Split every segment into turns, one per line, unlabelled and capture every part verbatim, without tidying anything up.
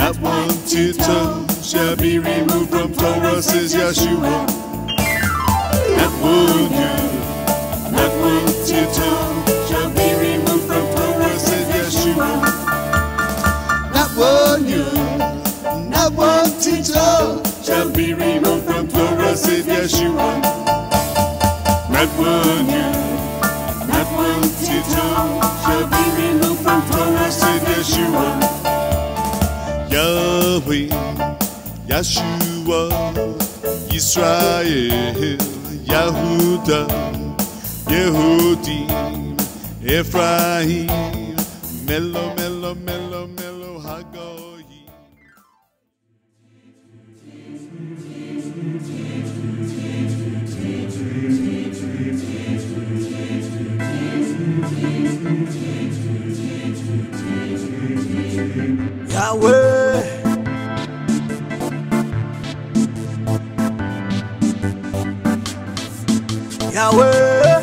Not one tittle shall be removed from Torah, says Yeshua. Not one you, not one tittle shall be removed from Torah, says Yeshua. Not one you, not one tittle shall be removed from Torah, says Yeshua. Not one you, not one tittle shall be removed from Torah, says Yeshua. Yahweh, Yeshua, Yisrael, Yehuda, Yehudim, Ephraim, Melo, Melo, Melo, Melo, Hagoyim.
Yahweh, Yahweh,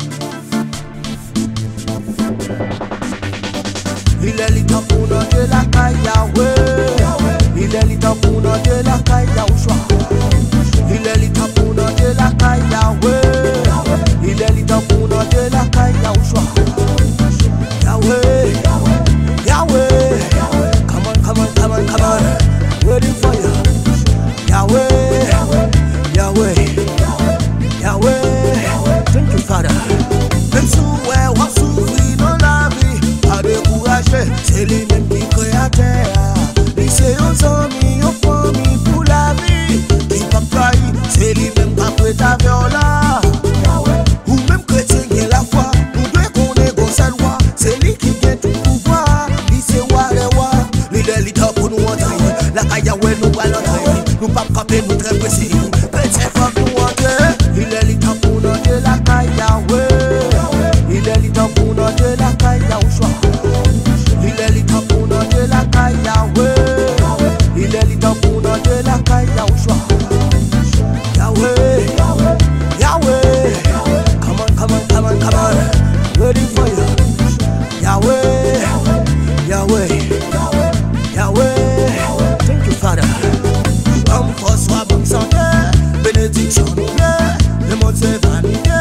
il est le temps pour nous de la caille Yahweh, il est le temps pour nous de la caille Yahushua, il est le temps pour nous de la caille Yahweh, il est le temps pour nous de la caille Yahushua, Yahweh, Yahweh, come on, come on, come on, come on, waiting for you, Yahweh, Yahweh, Yahweh. Thank you, Father. Même si on souffre dans la vie, pas décourager, c'est lui-même qui crée la terre. Il sait aux amis, aux familles pour la vie. Qui pas trahi, c'est lui-même qui a pris ta viola. Ou même chrétien qui est la foi, nous devons connaître qu'on sa loi. C'est lui qui gagne tout pouvoir. Il sait où aller voir. Il est l'État pour nous entrer. La Yahweh nous va l'entrer. Nous pas camper, nous très précis. Chrétien faut nous entrer. Il est l'État pour nous de la caille Yahweh. Il est l'État pour nous de la caille Yahushua. Il est l'État pour nous de la caille Yahweh. Il est l'État pour nous de la caille Yahushua. Yahweh, Yahweh, come on, come on, come on, come on, waiting for you. Yahweh, Yahweh, Yahweh, thank you, Father. Comme François, bonne santé, bénédiction, le monde c'est vanité.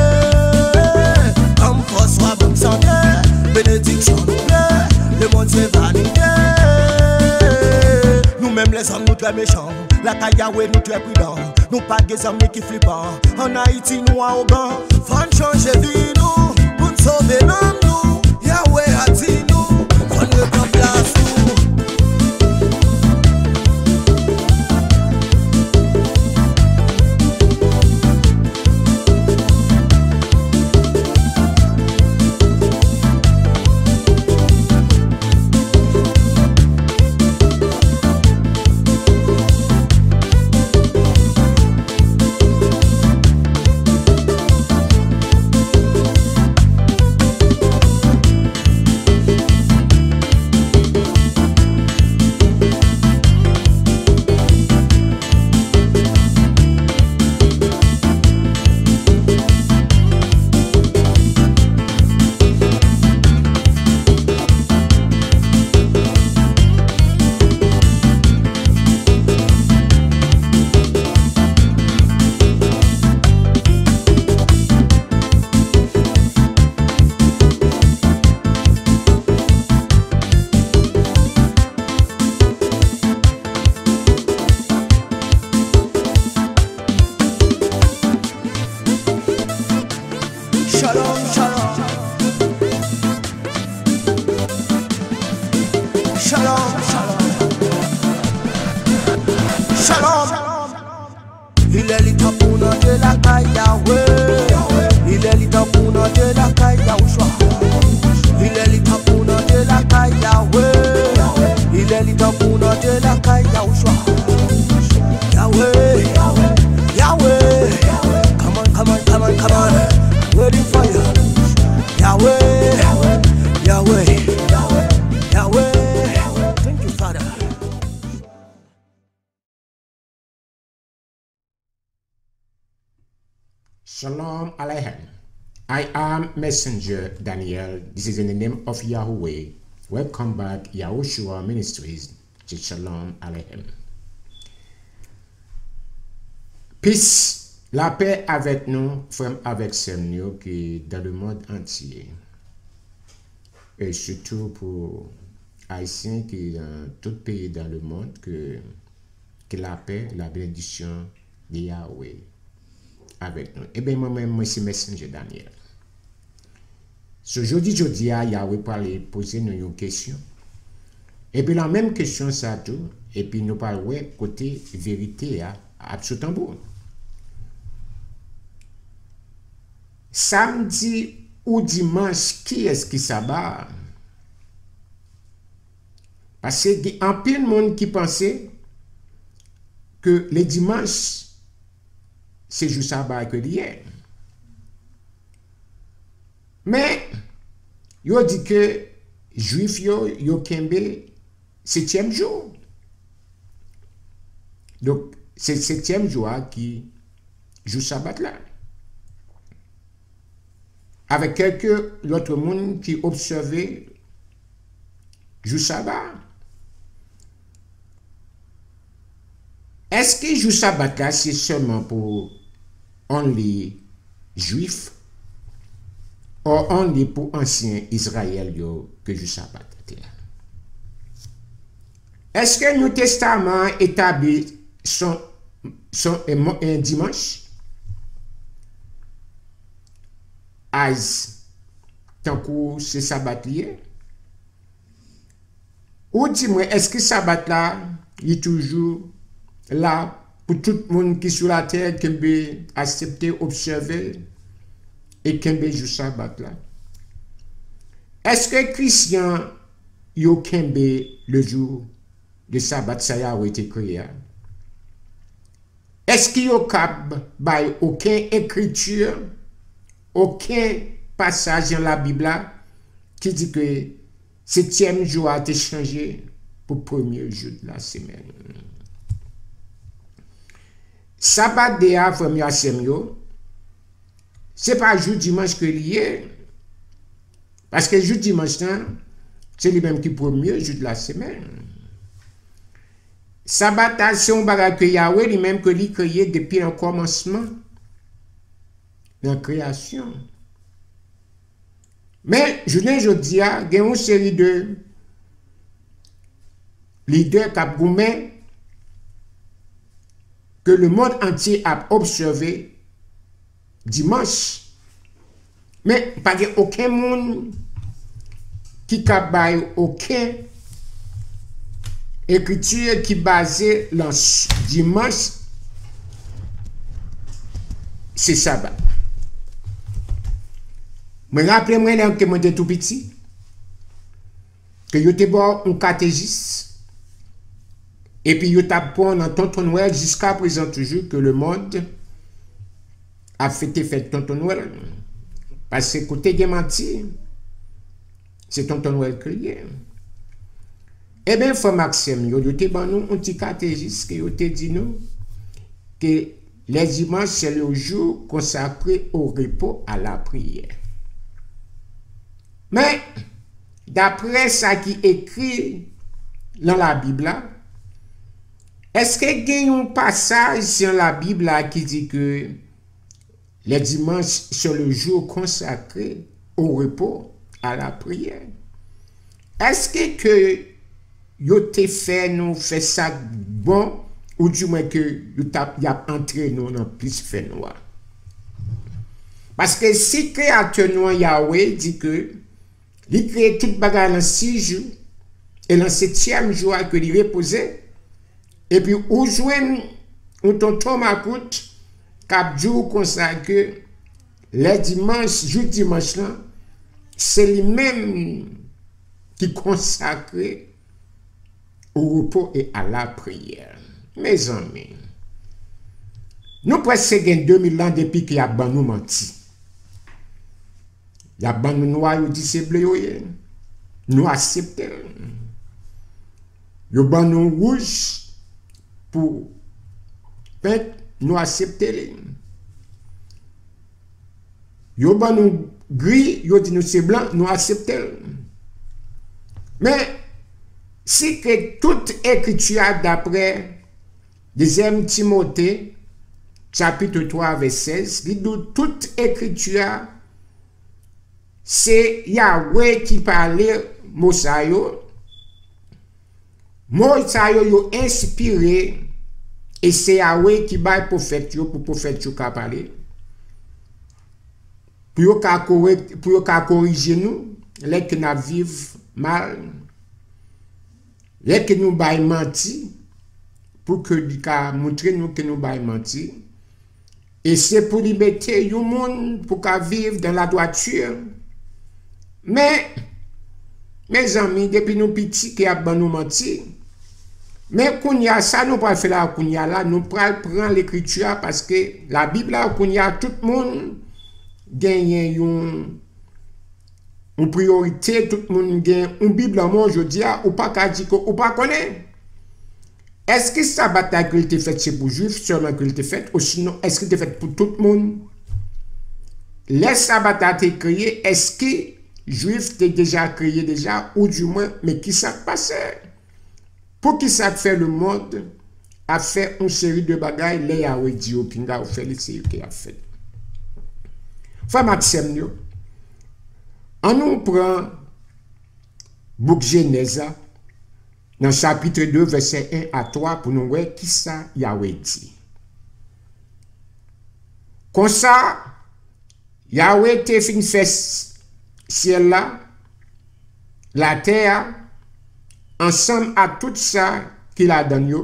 Comme François, bonne santé, bénédiction, le monde c'est vanité. Nous-mêmes les hommes, nous très méchants. La caille Yahweh, nous très prudents. Nous pas des amis qui flippent. En Haïti, nous arrogants. Faut changer vie, nous, pour nous sauver l'homme, nous. Yahweh a dit nous, qu'on ne prend place, nous. Shalom, shalom. Shalom, shalom. Shalom. Il est l'État pour nous de la caille Yahweh. Il est l'État pour nous de la caille Yahushua. Il est l'État pour nous de la caille Yahweh. Il est l'État pour nous de la caille Yahushua. Yahweh, Yahweh, come on, come on, come on, come on, waiting for you. Yahweh, Yahweh, Yahweh, thank you, Father.
Shalom Aleichem. I am Messenger Daniel. This is in the name of Yahweh. Welcome back, Yahushua Ministries. C'est Shalom Aleichem. Peace, la paix avec nous, frère avec Semnio, qui est dans le monde entier. Et surtout pour Haïtiens qui sont dans tout pays dans le monde, que, que la paix, la bénédiction de Yahweh avec nous. Et bien moi-même, moi c'est Messenger Daniel. Ce jeudi, jeudi, Yahweh parle poser nous une question. Et puis la même question, ça tout. Et puis nous parlons côté vérité à absolument. Samedi ou dimanche, qui est-ce qui s'abat? Parce qu'il y a un peu de monde qui pensait que les dimanches, c'est juste sabbat que l'hier. Mais, yo dit que juif yo, yo kembe septième jour. Donc, c'est septième jour qui joue sabbat là. Avec quelques autres monde qui observaient jour sabbat. Est-ce que jour sabbat là, c'est seulement pour only juifs? Or, on est pour anciens Israël yo, que je sabbat. Est-ce que le Testament établit son, son, un, un dimanche? As, tant que c'est sabbat lié? Ou dis-moi, est-ce que sabbat là, il est toujours là pour tout le monde qui est sur la terre, qui peut accepter, observer? Et kembe jou sabbat là. Est-ce que Christian yo kembe le jour de sabbat ça a été créé? Est-ce qu'il y a by aucun écriture, aucun passage dans la Bible qui dit que septième jour a été changé pour premier jour de la semaine? Sabbat de a premier semio. C'est pas jour dimanche que lié. Parce que jour dimanche, c'est lui-même qui premier jour de la semaine. Sabbat, c'est un bagage que Yahweh lui-même que lui créé depuis le commencement. Dans la création. Mais, je viens de dire, il y a une série de leaders capgoumés que le monde entier a observé dimanche. Mais pas de aucun monde qui cabaye aucun écriture qui basée dans dimanche, c'est sabbat. Me rappelez-moi que moi j'étais tout petit, que j'étais bon un catéchiste, et puis j'étais bon dans Tonton Noël jusqu'à présent toujours que le monde a fêté fête Tonton Noël. Parce que côté de menti, c'est Tonton Noël crié. Eh bien, frère Maxime, il y a un petit catéchiste qui a dit nous que les dimanches, c'est le jour consacré au repos, à la prière. Mais, d'après ça qui est écrit dans la Bible, est-ce qu'il y a un passage dans la Bible qui dit que les dimanches, c'est le jour consacré au repos, à la prière? Est-ce que, que yo te fait nous fait ça bon, ou du moins que y a entré nous dans plus fait noir? Parce que si créateur noir Yahweh dit que il crée toute bagarre dans six jours, et dans septième jour que il reposait, et puis ou joindre ou ton Thomas coûte cap jour consacré les dimanches, jour dimanche là, c'est lui-même qui consacre au repos et à la prière. Mes amis, nous presque deux mille ans depuis qu'il y a ban nous menti. Il y a ban nous noir, il dit c'est bleu, nous acceptons. Il y a ban nous rouge pour peindre, nous acceptons. Il y a ban nous gris, il dit nous c'est blanc, nous acceptons. Mais si que toute écriture d'après deuxième Timothée, chapitre trois, verset seize, dit que toute écriture, c'est Yahweh qui parlait Mosayo. Mosayo yo inspiré et c'est Yahweh qui baille prophète yo pour prophète yo ka parler. Pour yo ka corriger nous, les que nous vivons mal, les que nous baille menti, pour que nous montrer nous que nous baille menti. Et c'est pour libérer le monde pour qu'à vivre dans la droiture. Mais, mes amis, depuis nous petits qui a nous menti, mais qu'on y a ça, nous pas faire là, qu'on y a là, nous prenons prendre l'écriture parce que la Bible là, qu'on y a tout le monde gagne une, une priorité, tout le monde gagne une Bible moi je dis ou pas qu'à dire ou pas connaît. Est-ce que sa bataille que était faite c'est pour juifs seulement que était faite ou sinon est-ce que était faite pour tout le monde? Laisse sa bataille créée, est-ce que juif était déjà créé déjà ou du moins mais qui ça passait? Pour qui ça fait le monde a fait une série de bagailles les Yahweh dit au pinga ou fait les séries qu'il a fait. Femme Maxime, on nous prend Book Genèse dans chapitre deux, verset un à trois pour nous voir qui ça Yahweh dit. Comme ça, Yahweh te fin fait ciel là, la terre, ensemble à tout ça qu'il a donné.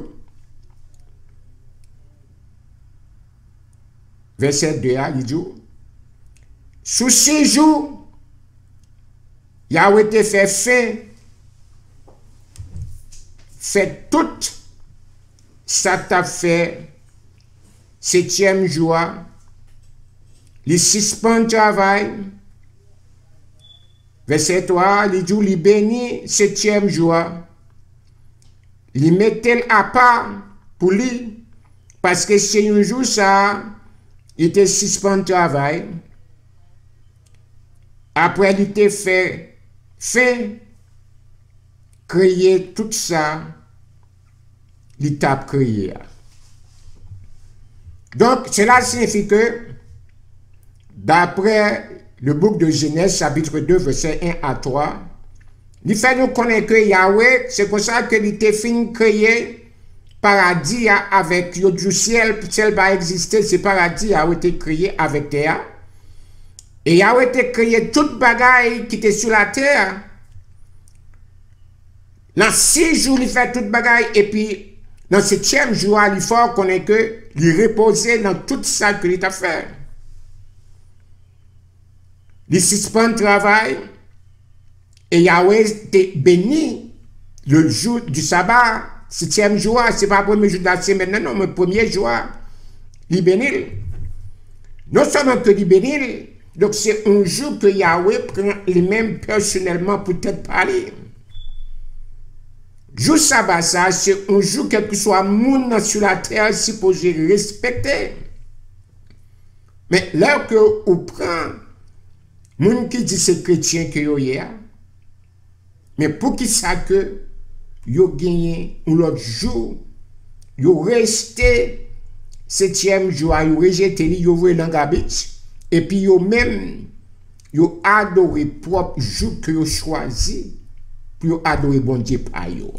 Verset deux, il dit, sous six jours, Yahweh te fait fin, fait tout ça t'a fait septième jour, les suspend travail. Verset trois, il dit, il bénit septième jour, il mettait à part pour lui, parce que c'est un jour ça, il était suspend travail. Après, il était fait, fait, créer tout ça, il t'a créé. Donc, cela signifie que, d'après le bouc de Genèse, chapitre deux, verset un à trois, il fait nous connaître que Yahweh, c'est pour ça que il était fin créé paradis avec du ciel, ciel va exister, c'est paradis Yahweh été créé avec terre. Et Yahweh été créé toute bagaille qui était sur la terre. Dans six jours, il fait toute bagaille et puis dans le septième jour, il faut connaître que il reposait dans tout ça que il a fait. Il suspend le travail et Yahweh était béni le jour du sabbat, septième jour, c'est pas le premier jour de la semaine, non, mais le premier jour, il bénit. Non seulement que il bénit, donc c'est un jour que Yahweh prend lui-même personnellement pour peut-être parler. Jour sabbat, ça, c'est un jour quel que soit le monde sur la terre supposé respecter. Mais là que on prend, monde qui dit c'est chrétien que yo y a, mais pour qui ça que yo gagné un autre jour, yo resté septième jour, yo rejeté li, yo voulu dans garbage. Et puis, yo même, yo adoré propre jour que yo choisi pour yo adorer bon Dieu par yo.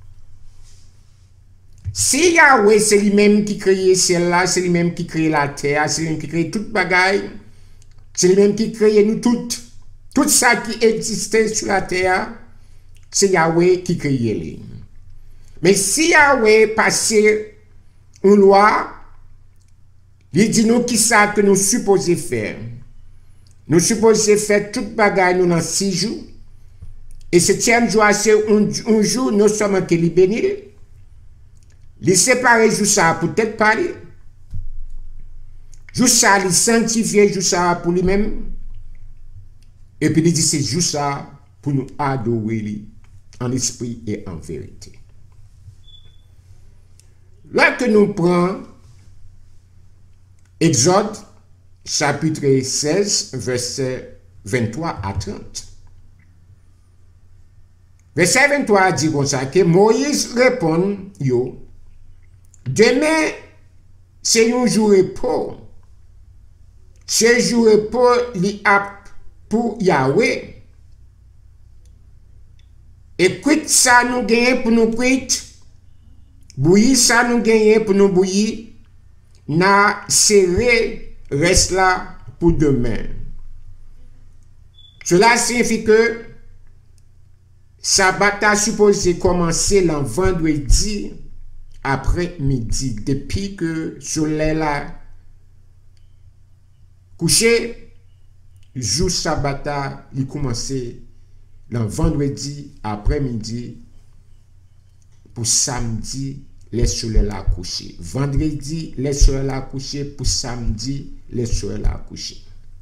Si Yahweh, c'est lui-même qui crée celle-là, c'est lui-même qui crée la terre, c'est lui-même qui crée toute bagaille, c'est lui-même qui crée nous toutes, tout ça qui existait sur la terre, c'est Yahweh qui crée les. Mais si Yahweh passait une loi, il dit nous qui ça que nous supposons faire. Nous supposons faire toute bagaille nous dans six jours. Et septième jour, c'est un, un jour, nous sommes que les bénis. Les séparer jour ça pour peut-être parler. Jour ça, les sanctifier jour ça pour lui-même. Et puis il dit c'est jour ça pour nous adorer en esprit et en vérité. Là que nous prenons Exode, chapitre seize, verset vingt-trois à trente. Verset vingt-trois dit comme ça que Moïse répond yo, demain c'est un jour repos. Ce jour repos li ap pour Yahweh. Et quitte ça nous gagne pour nous quitte. Bouillir ça nous gagne pour nous bouillir. Na serré reste là pour demain. Cela signifie que sabbat a supposé commencer le vendredi après-midi. Depuis que le soleil a couché, jour sabbat a commencé le vendredi après-midi pour samedi, le soleil a couché. Vendredi, le soleil a couché. Pour samedi, le soleil a couché.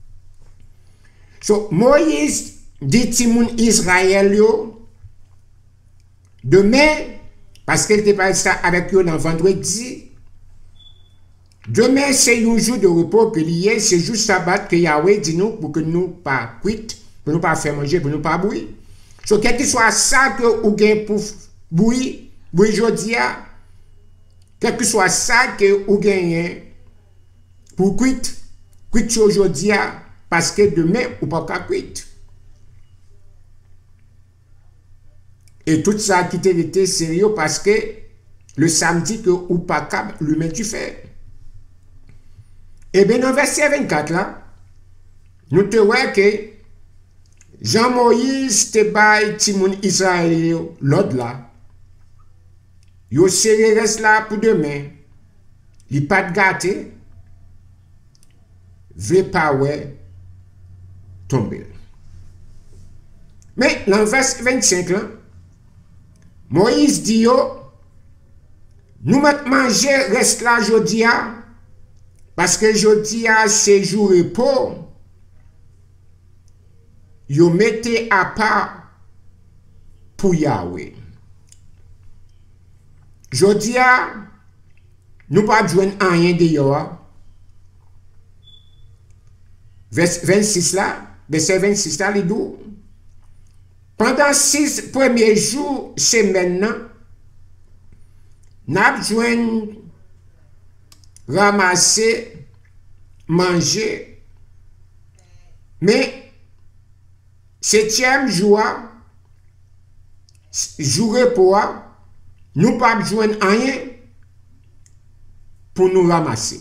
So, Moïse dit Timoun Israël yo, demain, parce qu'il était pas ça avec eux le vendredi, demain c'est un jour de repos que lié, c'est jour sabbat que Yahweh dit nous pour que nous pas quitte, pour nous pas faire manger, pour nous pas bouillir. So, quel que soit ça que ou gain pour bouillir, bouillir aujourd'hui, quel que soit ça que ou gain pour quitte, quitte aujourd'hui, parce que demain, ou pas qu'à quitte. Et tout ça qui était sérieux parce que le samedi que ou pas qu'à lui tu fais. Et bien dans verset vingt-quatre là, nous te voyons que Jean-Moïse te baille Timoun Israël l'autre là. Yo serré reste là pour demain. Il pas de gâté. Ve pas ouais tomber. Mais dans verset vingt-cinq là, Moïse dit yo, nous mettons manger reste là jodi a, parce que jodi a c'est jour repos. Yo mettez à part pour Yahweh. Jodi a, nous pas joindre rien de yo. Verset vingt-six là, verset vingt-six là, il dit, pendant six premiers jours, c'est maintenant, nous avons besoin ramasser, manger, mais septième jour, jour repos, nous n'avons pas besoin de rien pour nous ramasser.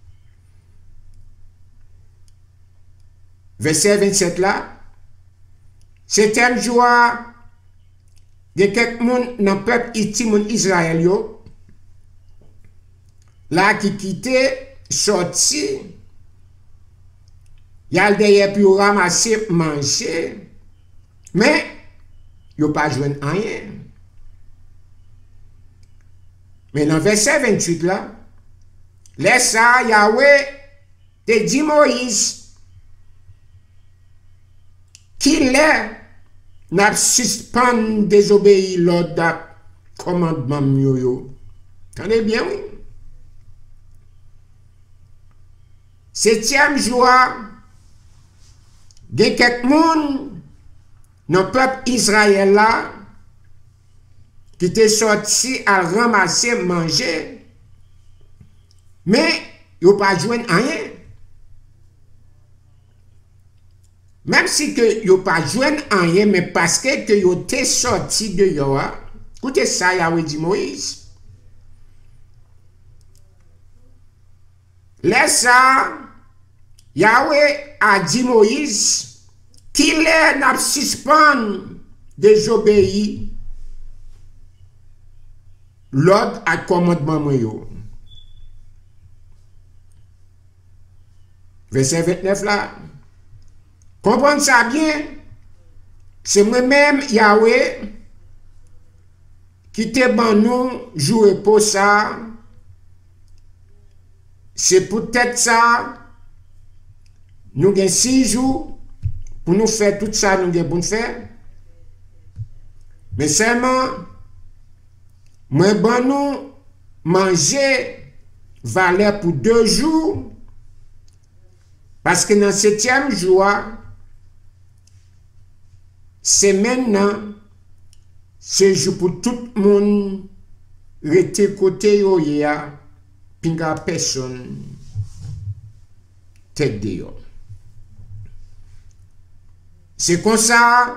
Verset vingt-sept là, septième jour, de quelques monde dans le peuple Timoun Israël yo, là qui quittait, sorti, y a derrière pour ramasser, manger, mais yo pas joindre rien. Mais dans verset vingt-huit là, laisse ça, Yahweh te dit Moïse, qu'il est n'a suspend désobéir l'ordre commandement yo yo. Tenez bien oui. Septième jour, de quelques monde dans le peuple Israël là qui était sorti à ramasser manger, mais ils n'ont pas joué rien. Même si que yo pas joindre rien, mais parce que que yo te sorti de yo, écoutez ça, Yahweh dit Moïse. Laisse ça, Yahweh a dit Moïse, qu'il est n'a suspend désobéir l'ordre à commandement moi. Verset vingt-neuf là. Comprenez ça bien? C'est moi-même, Yahweh, qui te ban nous jouer pour ça. C'est peut-être ça. Nous avons six jours pour nous faire tout ça, nous avons faire. Mais seulement, moi, ban nous manger valeur pour deux jours. Parce que dans le septième jour, c'est maintenant c'est jour pour tout le monde rester côté yo ya, pinga personne tête dehors. C'est comme ça,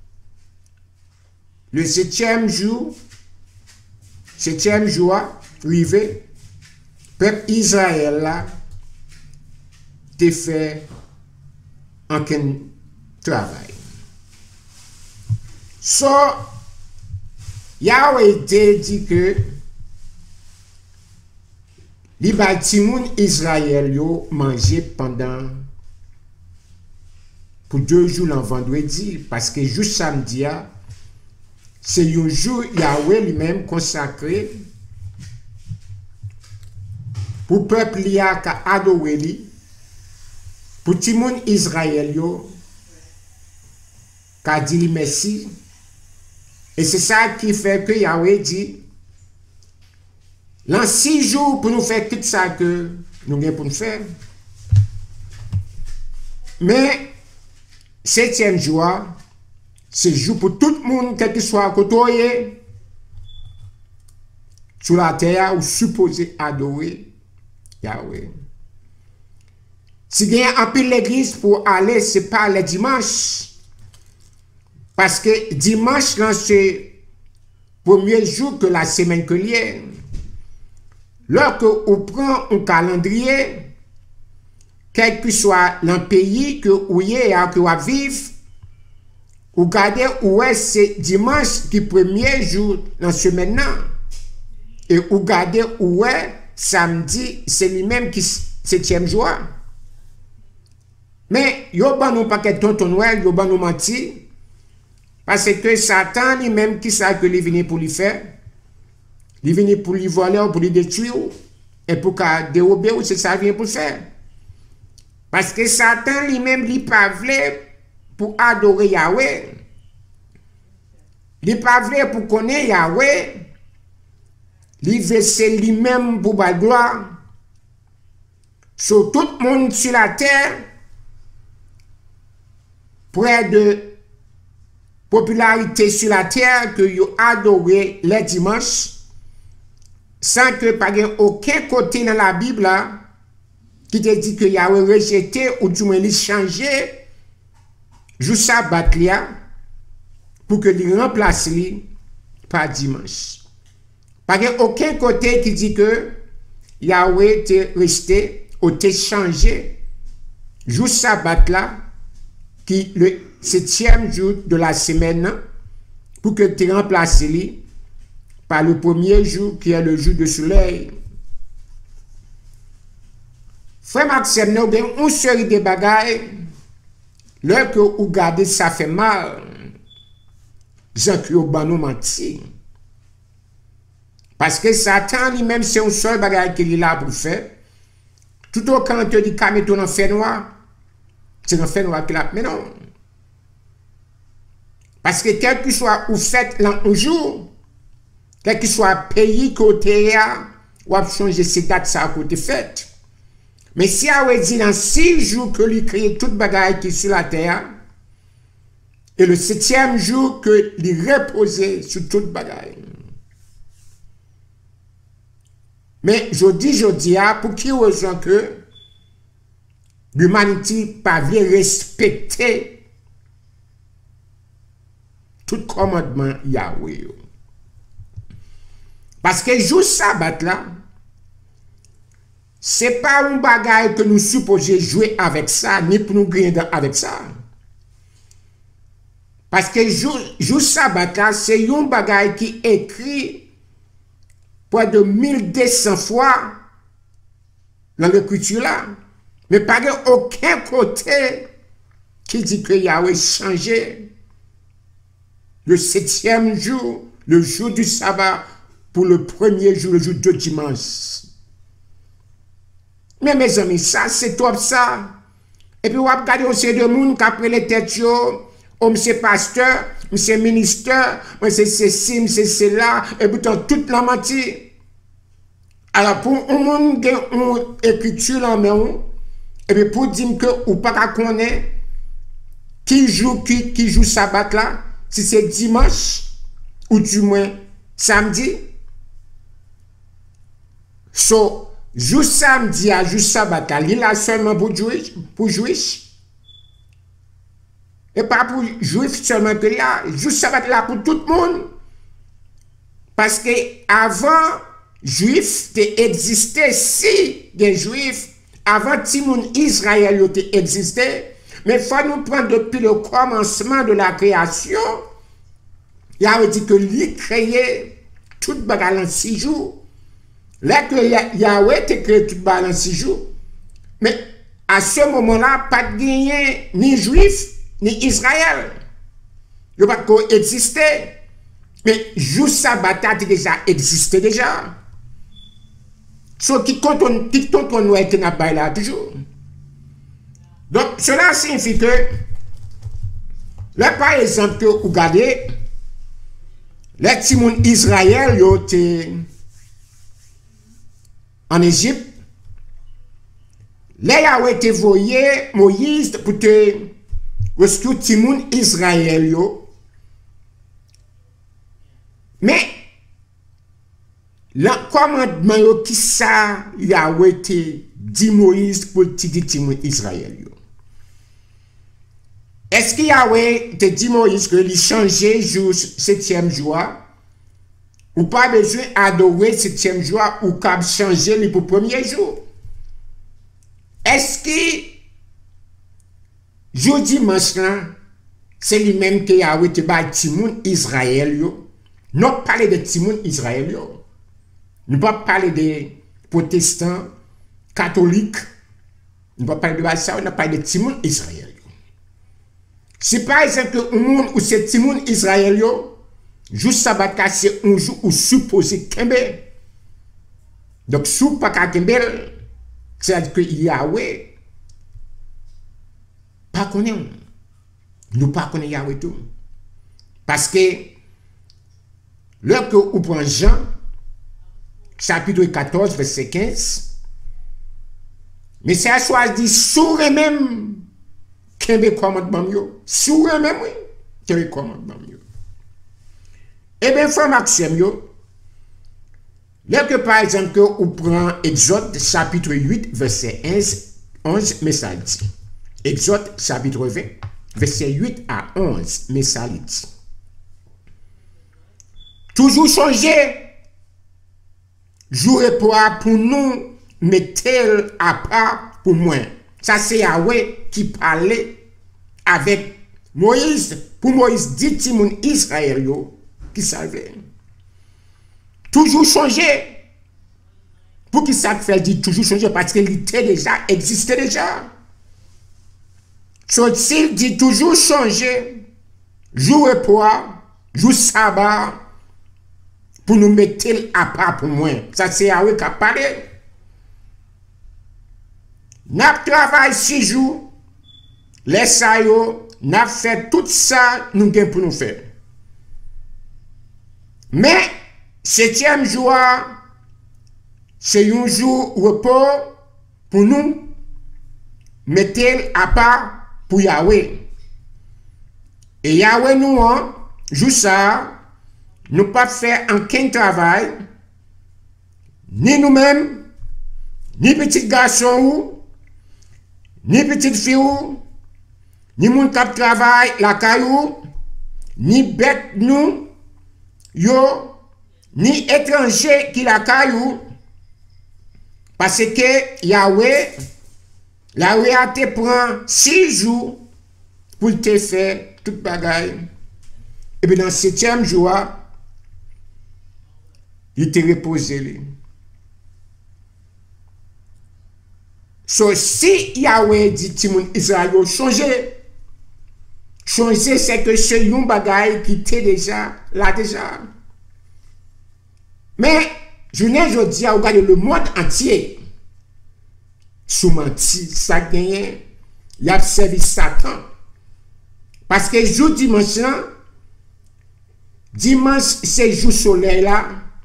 le septième jour, septième jour, arrivé, peuple Israël là, te fait aucun travail. So, Yahweh te dit que les bâtiments Israël yo mangé pendant pour deux jours le vendredi, parce que juste samedi, c'est un jour Yahweh lui-même consacré pour le peuple qui a adoré lui, pour tout le monde Israël qui a dit merci. Et c'est ça qui fait que Yahweh dit, dans six jours pour nous faire tout ça que nous avons pour nous faire. Mais, septième jour, c'est jour pour tout le monde, quel que soit côté sur la terre, ou supposé adorer Yahweh. Si il y a un peu l'église pour aller, c'est pas le dimanche. Parce que dimanche, c'est le premier jour que la semaine que l'hier. Lorsque on prend un calendrier, quel que soit le pays que vous vivez, vous regardez où est c'est dimanche qui est le premier jour dans la semaine. Et vous regardez où est samedi, c'est lui-même qui est le septième jour. Mais il y a un paquet de tonton Noël, il y a un menti. Parce que Satan lui-même qui sait que il vient pour lui faire. Il vient pour lui voler, pour lui détruire. Et pour qu'il dérobe, c'est ça qu'il vient pour faire. Parce que Satan lui-même, il pas voulu pour adorer Yahweh. Il pas voulu pour connaître Yahweh. Il veut c'est lui-même pour la gloire. Sur tout le monde sur la terre, près de popularité sur la terre que vous adorez les dimanches, sans que pas aucun côté dans la Bible là, qui te dit que Yahweh rejeté ou du moins il changé jour sabbat là pour que il remplace lui par dimanche. Pas aucun côté qui dit que Yahweh te resté ou te changé jour sabbat là qui le septième jour de la semaine pour que tu remplaces lui par le premier jour qui est le jour de soleil. Frère Maxime, nous avons une série de bagailles. Lorsque vous regardez, ça fait mal. Jean qui au ban nous menti. Parce que Satan lui-même, c'est un seul bagaille qu'il est là pour faire. Tout au quand on te dit qu'à mettre dans le fait noir, c'est dans le fait noir qu'il a. Mais non. Parce que quel que soit où faites un jour, quel que soit pays côté, ou à changer ces dates ça à côté fête. Mais si on dit dans six jours que lui crée toute bagaille qui est sur la terre, et le septième jour que lui reposer sur toute bagaille. Mais je dis, je dis, pour qui raison que l'humanité pas bien respecter tout commandement Yahweh. Parce que jour sabbat là, c'est pas un bagage que nous supposons jouer avec ça, ni pour nous gagner avec ça. Parce que jour, jour sabbat là, c'est un bagage qui est écrit près de mille deux cents fois dans l'écriture là. Mais pas aucun côté qui dit que Yahweh changé le septième jour, le jour du sabbat, pour le premier jour, le jour de dimanche. Mais mes amis, ça, c'est top ça. Et puis, on va regarder aussi de monde qui après les têtes, oh, monsieur pasteur, monsieur ministère, monsieur ceci, monsieur cela, et puis toute la menti. Alors, pour un monde qui a une écriture en main, et puis pour dire que ou pas connaître qui joue, qui, qui joue sabbat là, si c'est dimanche, ou du moins samedi. So, jour samedi à jour sabbat, il là seulement pour juif, pour juif. Et pas pour juif seulement que là, jour sabbat là pour tout le monde. Parce que avant, juif existait, si des juifs, avant Timoun Israël existait, mais il faut nous prendre depuis le commencement de la création. Il a dit que lui créait toute bagarre en six jours. Là que Yahweh te créé toute bagarre en six jours. Mais à ce moment-là, pas de gagné ni juif, ni Israël. Il n'y a pas coexister. Mais juste sabbat a déjà existé déjà. Ce qui compte on qui compte on est là toujours. Donc cela signifie que là par exemple que vous regardez les Timoun Israël yo te en Égypte, les Yahweh te voyé Moïse pour te rescue Timoun Israël yo. Mais le commandement yo qui ça Yahweh te dit Moïse pour te dire Timoun Israël yo. Est-ce que Yahweh te dit Moïse que il changeait jour septième jour ou pas besoin adorer septième jour ou cap changer le pour premier jour? Est-ce que jour dimanche là c'est lui-même que Yahweh te bat Timoun Israël yo? Non parler de Timoun Israël yo. Ne pas parler des protestants catholiques. Ne pas parler de ça, on a parlé de Timoun Israël. Si par exemple un monde où c'est Timoun Israël yo, jour sabbat c'est un jour où supposé kembe. Donc sous pas ka kembe, c'est-à-dire que Yahweh pas connaît. Nous pas connaît Yahweh tout. Parce que lorsque vous prenez Jean chapitre quatorze verset quinze, mais c'est à soi dit sous même kembe commandement yo, sous même oui, kembe commandement yo. Eh bien frère Maxime yo, lorsque par exemple que vous prenez Exode chapitre huit verset onze, mais ça dit. Exode chapitre vingt verset huit à onze, mais ça dit. Toujours changer. Jour et pour nous mettre à part pour moi. Ça c'est Yahweh qui parlait avec Moïse. Pour Moïse dit Timoun Israël yo, qui savait. Toujours changer. Pour qui ça fait dit toujours changer parce qu'il était déjà, existait déjà. So, s'il dit toujours changer, jour et pour jour sabbat, pour nous mettre à part pour moi. Ça c'est Yahweh qui a parlé. N'a travaillé six jours, laisse yo, n'a fait tout ça, nous gagnons pour nous faire. Mais, septième jour, c'est un jour repos pour nous mettre à part pour Yahweh. Et Yahweh nous, hein, joue ça, nous pas faire aucun travail, ni nous-mêmes, ni petits garçons, ni petites filles, ni mon cap travail, la caillou, ni bête nous, yo, ni étranger qui la caillou, parce que Yahweh, Yahweh a te prend six jours pour te faire toute bagaille. Et puis dans le septième jour, il te reposé. So, si Yahweh dit Timoun Israël, changer. Changer, c'est que c'est un bagaille qui était déjà là déjà. Mais, je n'ai dit à regarder le monde entier. Sous menti, ça gagne. Il a servi Satan. Parce que jour dimanche, dimanche, c'est jour soleil là.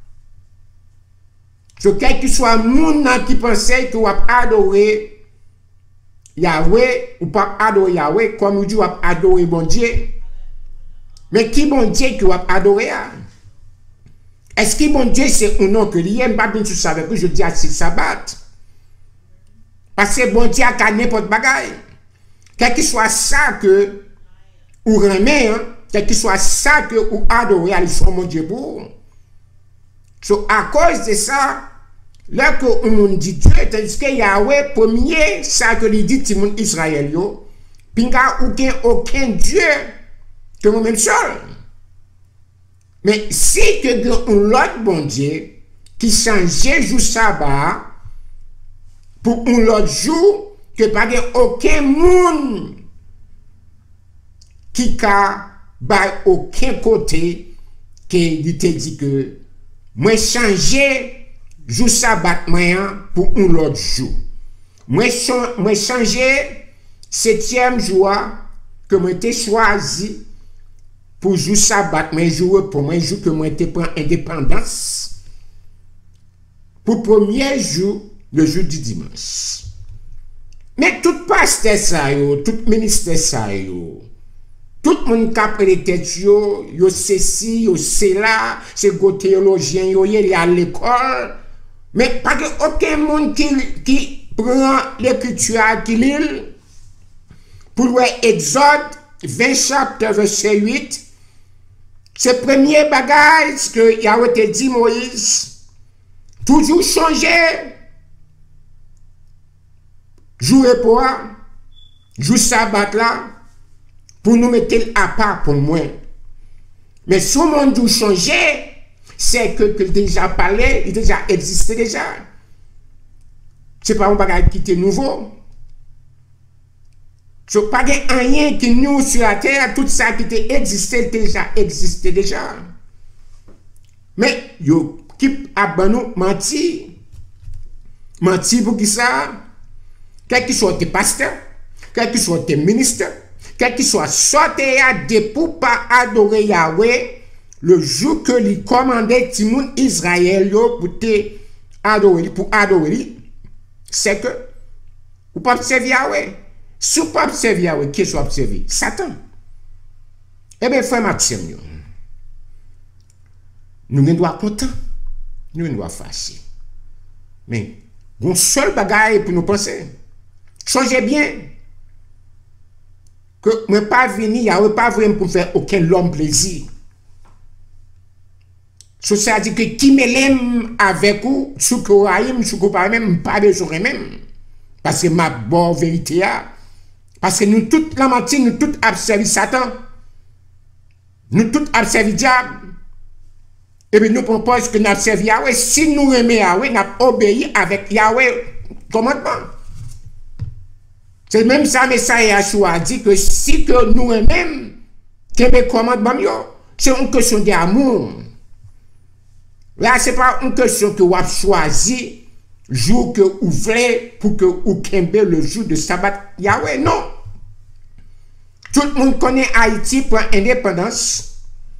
So, quel que soit le monde qui pensait que vous adorer Yahweh ou pas adorer Yahweh, comme vous dites, vous adorer bon Dieu. Mais qui bon Dieu que vous adorez? Est-ce que mon Dieu c'est un nom que l'I pas bien tout ça avec je dis à c'est sabbat. Parce que bon Dieu a qu'à n'importe bagaille. Quel que soit ça que ou remet, hein, quel que soit ça que ou adorer à l'isson mon Dieu pour. So, à cause de ça, là que on dit Dieu, tandis que Yahweh premier, ça que il dit tout le monde Israël yo, puis aucun aucun Dieu que moi-même seul. Mais si que un autre bon Dieu qui changeait jour sabbat pour un autre jour que pas aucun monde qui a par aucun côté qui te dit que moi changer jour sabbat pour un autre jour. Moi moi changer septième jour que moi t'ai choisi pour jour sabbat, mais jour pour moi jour que moi t'ai prend indépendance. Pour premier jour, le jour du dimanche. Mais tout pasteur ça yo, tout ministère ça yo, tout le monde qui a pris les têtes yo, yo c'est ci, yo c'est là, c'est go théologien yo, il y a l'école, mais pas que aucun monde qui, qui prend l'écriture qui lit pour voir Exode vingt chapitre verset huit. C'est premier bagage que Yahweh te dit Moïse, toujours changer. Jour repos, jour sabbat là, pour nous mettre à part pour moi. Mais si le monde doit changer, c'est que, que déjà parlé, il déjà existé déjà. C'est pas un bagage qui était nouveau. Ce n'est pas rien qui nous sur la terre, tout ça qui était existé déjà existé déjà. Mais yo qui a nous menti, menti pour qui ça? Quel que soit tes pasteurs, quel que soit tes ministres, quel que soit sorti à des pour pas adorer Yahweh, le jour que lui commandait Timoun Israël pour te adorer, pour adorer, c'est que vous pas observer Yahweh. Si vous pas observer Yahweh, qui soit observé? Satan. Eh bien, frère Maxime, nous ne doit content, nous ne doit fâcher. Mais, un seul bagaille pour nous penser. Changez bien. Que moi pas venir, Yahweh pas vraiment pour faire aucun l'homme plaisir. Ça veut dire que qui me l'aime avec vous, ce que vous avez, ce que vous n'avez même, pas besoin même. Parce que ma bonne vérité, parce que nous toutes la matinée, nous toutes observons Satan. Nous toutes observons diable. Et puis nous proposons que nous observons Yahweh. Si nous aimons Yahweh, nous obéissons avec Yahweh commandement. C'est même ça, mais ça Yahshua dit que si que nous aimons, que les commandements, c'est une question d'amour. Là, ce n'est pas une question que vous avez choisi le jour que vous voulez pour que vous kembe le jour de sabbat Yahweh. Non. Tout le monde connaît Haïti pour l'indépendance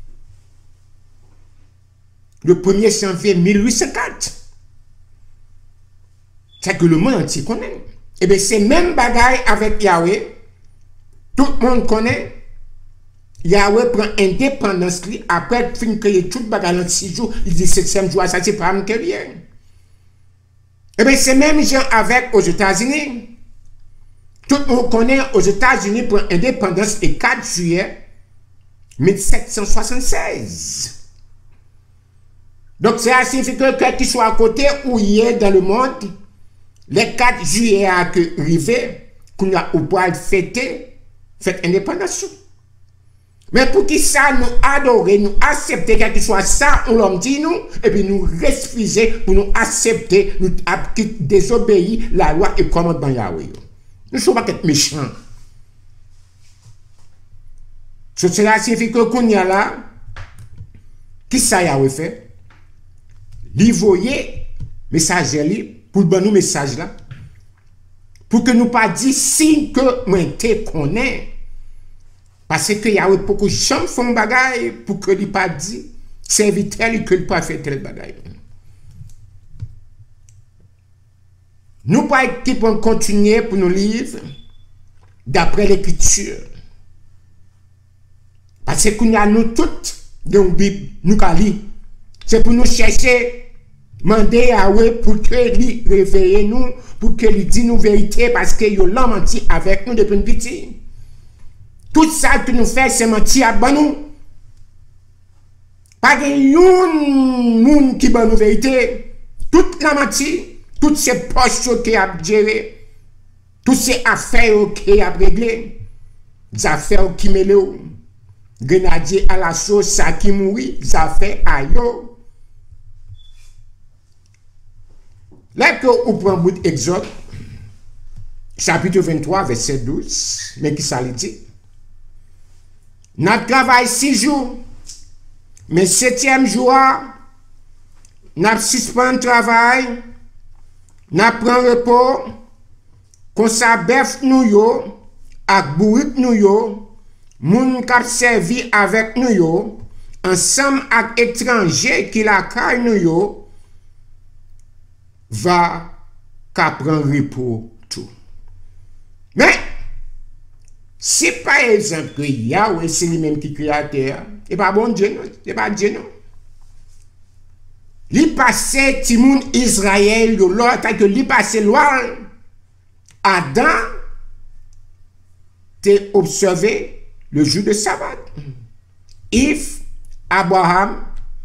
le premier janvier mille huit cent quatre. C'est que le monde entier connaît. Et bien, c'est même bagaille avec Yahweh. Tout le monde connaît. Yahweh prend indépendance après fin créer tout bagaille en six jours. Il dit septième jour, ça c'est pas un rien. Et bien, c'est même gens avec aux États-Unis. Tout le monde connaît aux États-Unis pour indépendance le quatre juillet mille sept cent soixante-seize. Donc, ça signifie que quel qu'il soit à côté ou il est dans le monde, le quatre juillet à arrivé, qu'on a au bois fêter, fête indépendance. Mais pour qui ça nous adorer, nous accepter quel que soit ça, on l'homme dit nous, et puis nous refuser pour nous accepter, nous désobéir la loi et commandement Yahweh. Nous ne sommes pas être méchants. Cela signifie que qu'on y a là, qui ça Yahweh fait? Lui voyez message pour le nous message là, pour que nous pas dire si que moi te connais. Parce que Yahweh beaucoup jamais font bagaille pour que lui pas dit serviteur que lui pas fait tel bagaille. Nous pas qui pour continuer pour nous livres d'après l'écriture. Parce que nous a nous toutes dans Bible nous ka li c'est pour nous chercher, demander à Yahweh pour que lui réveille nous, pour que lui dise nous vérité, parce que il a menti avec nous depuis une petite. Tout ça que nous faisons, c'est mentir à nous. Pas de monde qui bat nous vérité. Toute la menti, toutes ces poches qui a géré, toutes ces affaires qui a réglé, des affaires qui mêlent, grenadier à la sauce, ça qui mourit, des affaires à yo. Là que on prend bout d'Exode, chapitre vingt-trois, verset douze, mais qui ça dit? N'a travail six jours, mais septième jour, n'a suspend le travail, n'a prend repos, qu'on sa bœuf nous yo, ak bourrique nous yo, moun kap servi avec nous yo, ensemble ak étranger qui la caille nous yo, va ka prendre repos tout. Mais, si par exemple Yahweh c'est lui-même qui créateur, et pas bon Dieu non, c'est pas Dieu non. Li passé Timoun Israël yo l'autre que li passé loi Adam t'es observé le jour de sabbat. If Abraham,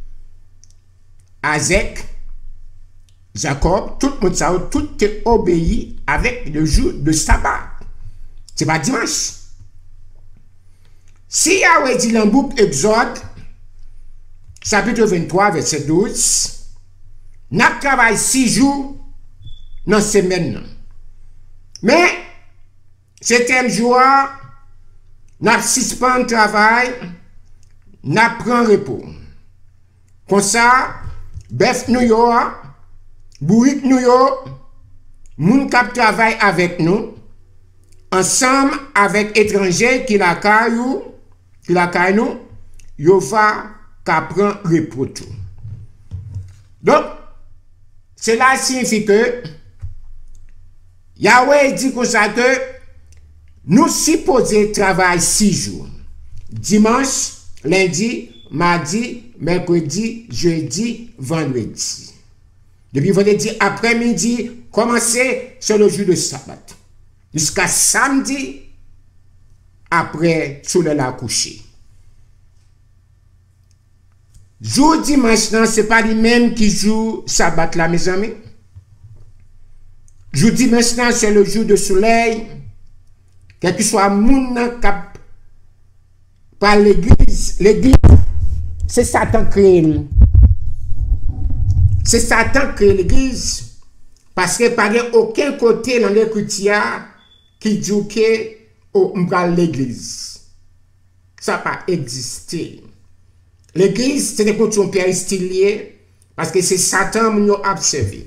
Isaac, Jacob, tout le monde ça, tout est obéi avec le jour de sabbat. C'est pas dimanche. Si Yahweh dit dans le bouc Exode, chapitre vingt-trois, verset douze, n'a travaillé six jours dans la semaine. Mais, septième jour, n'a suspend le travail, n'a pris repos. Comme ça, bœuf nous yo, bourrique nous yo, moun kap travaille avec nous, ensemble avec étrangers qui la caillou, qui la caillou, yo va ka prend repos tout. Donc, cela signifie que Yahweh dit comme ça que nous supposons travailler six jours. Dimanche, lundi, mardi, mercredi, jeudi, vendredi. Depuis vendredi après-midi, commencer sur le jour de sabbat. Jusqu'à samedi, après soleil la coucher. Jour dimanche, ce n'est pas lui-même qui joue sabbat là, mes amis. Jour dimanche, c'est le jour de soleil. Quel que soit moun cap par l'église, l'église, c'est Satan qui crée. C'est Satan qui crée l'église. Parce que pas aucun côté dans l'écriture qui dit que on va l'église. Ça n'a pas existé. L'église, c'est pour son père stylé, parce que c'est Satan qui nous a observé.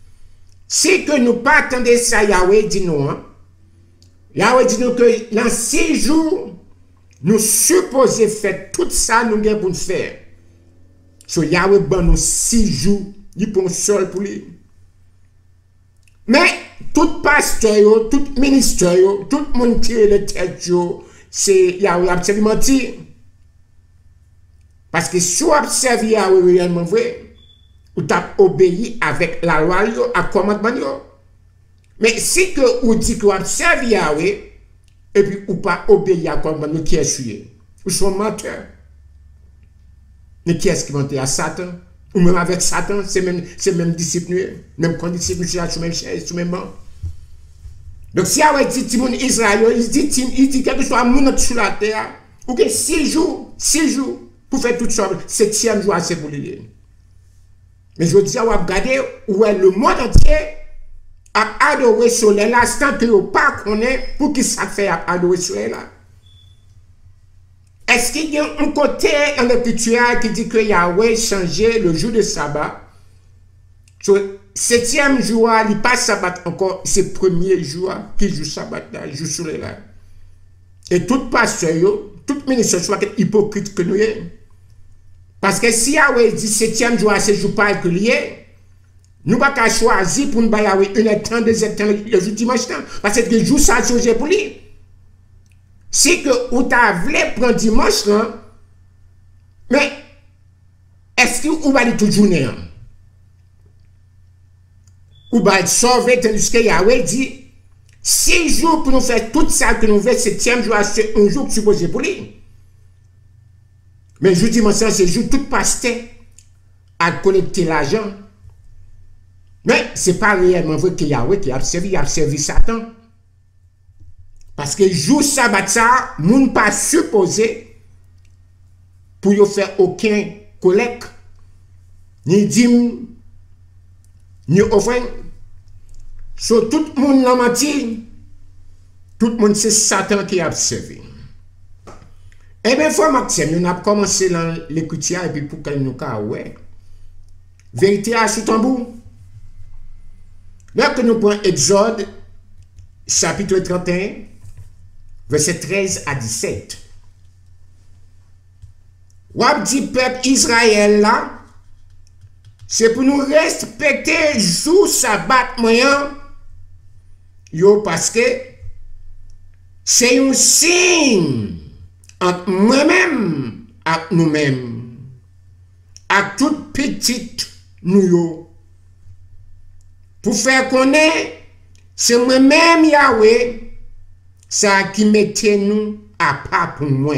Si que nous pas attendons ça, Yahweh dit nous, hein? Yahweh dit nous que dans six jours, nous supposons faire tout ça, nous avons pour faire. So Yahweh ban nous six jours, il prend seul pour lui. Mais tout pasteur, tout ministère, tout le monde qui est le tête, c'est Yahweh absolument menti. Parce que si vous observez Yahweh réellement vrai, vous avez obéi avec la loi, à commandement. Mais si que vous dites que vous observez Yahweh, et puis vous pas obéi à commandement, qui est suivi? Vous êtes menteur. Mais qui est-ce qui ment à Satan? Ou même avec Satan, c'est même, même disciple, même quand disciple, c'est la même chaise, c'est même banc. Donc si Yahweh dit Timon Israël, il dit, il dit quelque chose à moun sur la terre, ou que six jours, six jours, pour faire toutes choses, septième jour, c'est pour lui. Mais je dis à vous, regardez, où est le monde entier à adorer le soleil là, sans que vous ne connaissez pas pour qui ça fait à adorer le soleil là. Est-ce qu'il y a un côté en l'écriture qui dit que Yahweh changeait le jour de sabbat? Le septième jour, il n'est pas sabbat encore, c'est le premier jour qui joue sabbat là, il joue soleil là. Et tout pasteur, tout ministre soit hypocrite que nous sommes. Parce que si Yahweh dit septième jour, c'est jour pas que lié, nous ne pouvons pas choisir pour nous faire Yahweh une heure trente, deux heures trente, le jour dimanche. Parce que le jour ça a changé pour lui. Si que vous avez prendre dimanche, mais est-ce que vous allez tout journée? Ou va sauver tandis que Yahweh dit six jours pour nous faire tout ça que nous faisons, septième jour, c'est un jour supposé pour lui. Mais je dis, moi, c'est jour tout pasteur à collecter l'argent. Mais ce n'est pas réellement vrai que Yahweh qui a servi, il a servi Satan. Parce que jour sabbat ça, nous ne pas supposé pour ne faire aucun collecte, ni dîme, ni offrande. So, tout le monde l'a menti. Tout le monde, c'est Satan qui a servi. Eh bien, il faut Maxime, nous avons commencé dans l'écoutier et puis pour qu'elle nous ait, ouais. Vérité à sous tambour. Là que nous prenons Exode, chapitre trente et un, verset treize à dix-sept. Wap dit peuple Israël là, c'est pour nous respecter jour sabbat moyen, yo parce que c'est un signe entre moi-même et nous-mêmes, à toute petite nous yo. Pour faire connaître, c'est moi-même Yahweh, ça qui mettait nous à part pour moi.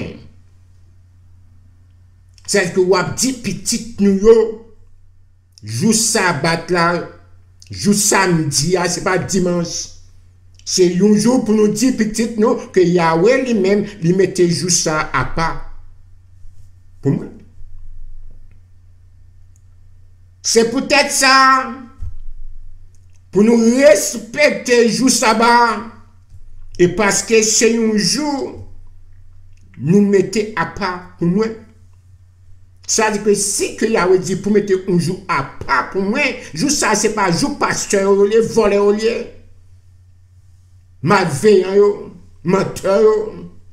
C'est que wap dit petite nous yo, jour sabbat là, jour samedi, c'est pas dimanche. C'est un jour pour nous dire petite nous que Yahweh lui-même lui mettait jour ça à part pour moi. C'est peut-être ça. Pour nous respecter le jour sabbat, et parce que c'est un jour, nous mettons à part pour moi. Ça veut dire que si que Yahweh dit pour mettre un jour à part pour moi, jour ça, c'est pas jour pasteur, au lieu, volé au lieu, malveillant, menteur.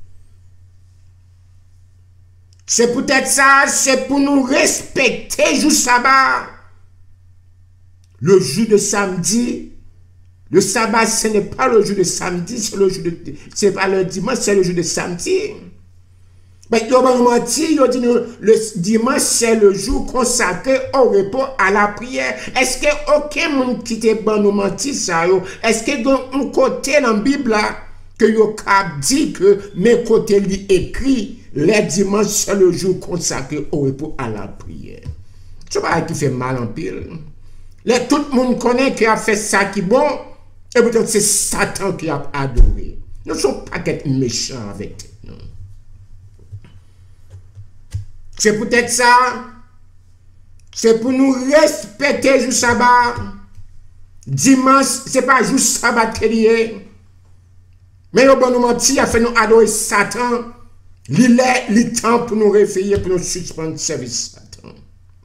C'est peut-être ça, c'est pour nous respecter le jour sabbat. Le jour de samedi, le sabbat, ce n'est pas le jour de samedi, c'est le jour de, c'est pas le dimanche, c'est le jour de samedi. Mais ils ont menti, ils ont dit le dimanche, c'est le jour consacré au repos, à la prière. Est-ce que aucun monde qui te bon nous menti ça? Est-ce que dans un côté dans la Bible là, que yo cap dit que mes côtés lui écrit, le dimanche, c'est le jour consacré au repos, à la prière. Tu vois qui fait mal en pile. Là, tout le monde connaît qui a fait ça qui est bon, et peut-être c'est Satan qui a adoré. Nous ne sommes pas méchants avec nous. C'est peut-être ça. C'est pour nous respecter le jour sabbat. Dimanche, ce n'est pas juste sabbat qui est lié. Mais au bon moment, il a fait nous adorer Satan. Il est le temps pour nous réveiller, pour nous suspendre le service Satan.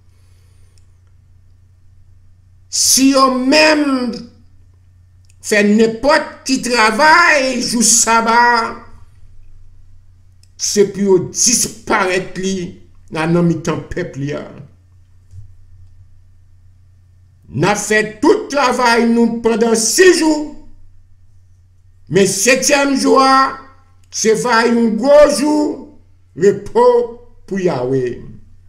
Si on même fait n'importe qui travail jour sabbat, c'est pour disparaître dans le mi-temps peuple. Nous avons fait tout le travail nous pendant six jours. Mais septième jour, c'est un gros jour, repos pour Yahweh.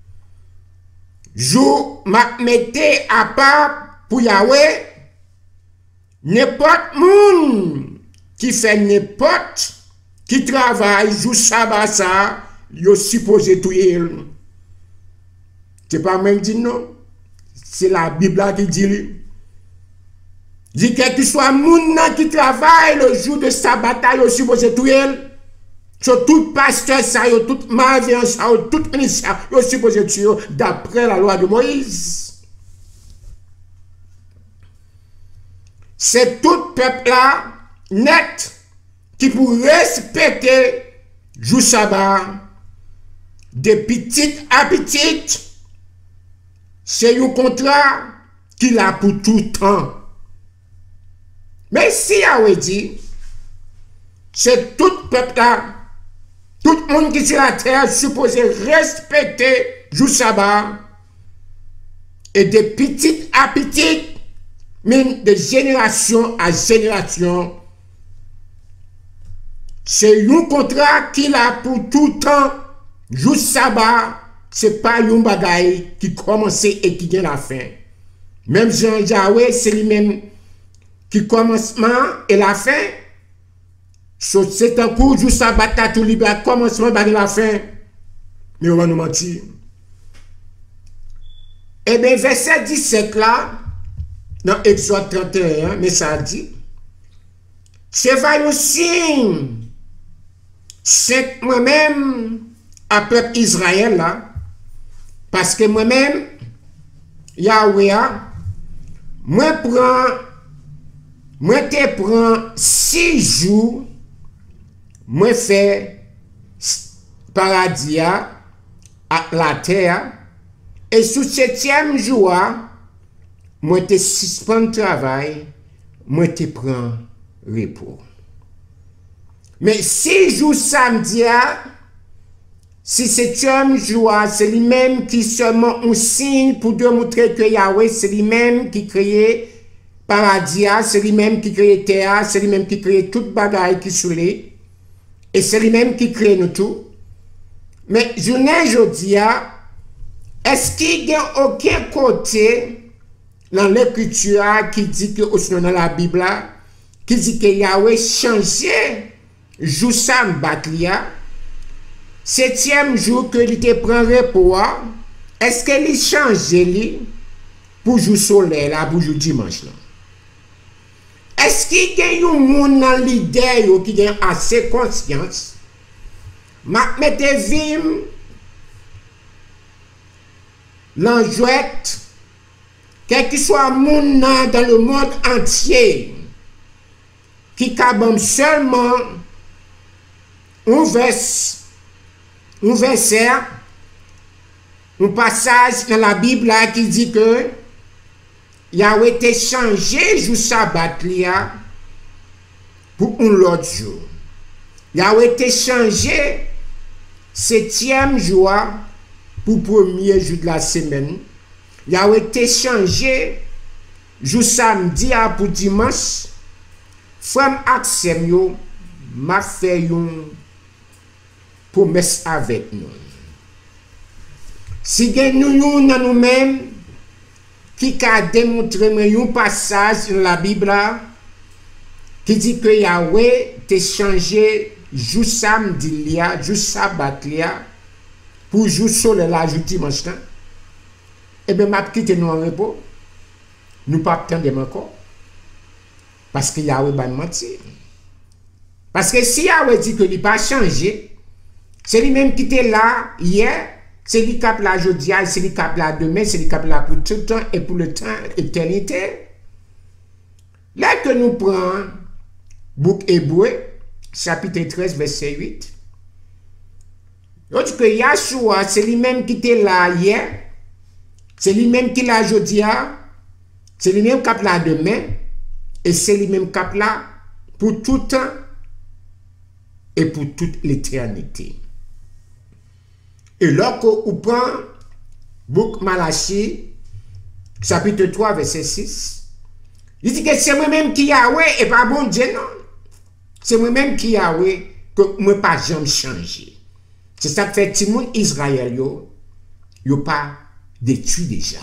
Jour, m'a mettez à part pour Yahweh, n'importe monde qui fait n'importe qui travaille jour sabbat ça, il est supposé tuer. C'est pas même dit non. C'est la Bible qui dit. Dit que qu'il soit monde qui travaille le jour de sabbat, il est supposé tuer. Sur tout pasteur, ça, tout malveillant, ça, tout ministre, il est supposé tuer d'après la loi de Moïse. C'est tout peuple là, net, qui pour respecter le jour sabbat, de petite à petite, c'est un contrat qu'il a pour tout temps. Mais si Yahweh dit, c'est tout peuple là, tout le monde qui est sur la terre supposé respecter le jour sabbat, et de petite à petite, même de génération à génération, c'est un contrat qu'il a pour tout temps. Jour sabbat, c'est pas un bagay qui commence et qui vient la fin. Même Jean Yahweh, c'est lui-même qui commencement et la fin. So, c'est un coup, juste à battre tout libre, commencement et la fin. Mais on va nous mentir. Et bien, verset dix-sept là, dans Exode trente et un, mais ça dit, c'est va un signe, c'est moi-même, à peuple Israël là, parce que moi-même, Yahweh, moi prends, moi te prends six jours, moi fais paradis à la terre, et sous septième jour, moi te suspends le travail, moi te prends repos. Mais six jours samedi, si septième jour, c'est lui-même qui seulement un signe pour démontrer que Yahweh, c'est lui-même qui crée paradis, c'est lui-même qui crée terre, c'est lui-même qui crée toute bagaille qui soulève, et c'est lui-même qui crée nous tout. Mais journée aujourd'hui, est-ce qu'il n'y a aucun côté dans l'écriture qui dit que, ou sinon dans la Bible, qui dit que Yahweh changeait jour sambatlia, septième jour que il te prend repos, est-ce qu'il change lui pour jour soleil là, pour jour dimanche là? Est-ce qu'il y a un monde dans l'idée qui a assez conscience? Ma mette vim l'enjouette, quel que soit monde dans le monde entier, qui cabam seulement un verset, un verset, un passage dans la Bible là, qui dit que Yahweh été changé jour sabbat pour un autre jour. Yahweh été changé septième jour pour premier jour de la semaine. Yahweh été changé jour samedi pour dimanche. Frère Axem yo m'a fait une promesse avec nous. Si nous nous nous-mêmes qui a démontré un passage dans la Bible qui dit que Yahweh t'a changé jour samedi, jour sabbat, pour jour soleil, jour dimanche. Et bien, m'a quitté nous en repos. Nous pas attendre encore. Parce que Yahweh va mentir. Parce que si Yahweh dit que il n'a pas changé, c'est lui-même qui était là hier, c'est lui qui est là aujourd'hui, c'est lui qui est là demain, c'est lui qui est là pour tout le temps et pour le temps, éternité. Là que nous prenons Bouc Hébreu, chapitre treize, verset huit. On dit que Yahshua, c'est lui-même qui était là hier, c'est lui-même qui est là aujourd'hui, c'est lui-même qui est là demain, et c'est lui-même qui est là pour tout le temps et pour toute l'éternité. Et lorsque vous prenez Bouc Malachie, chapitre trois, verset six, il dit que c'est moi-même qui Yahweh et pas bon Dieu, non. C'est moi-même qui Yahweh que moi pas jamais changé. C'est ça que fait tout le monde Israël, yo, yo pas détruit déjà.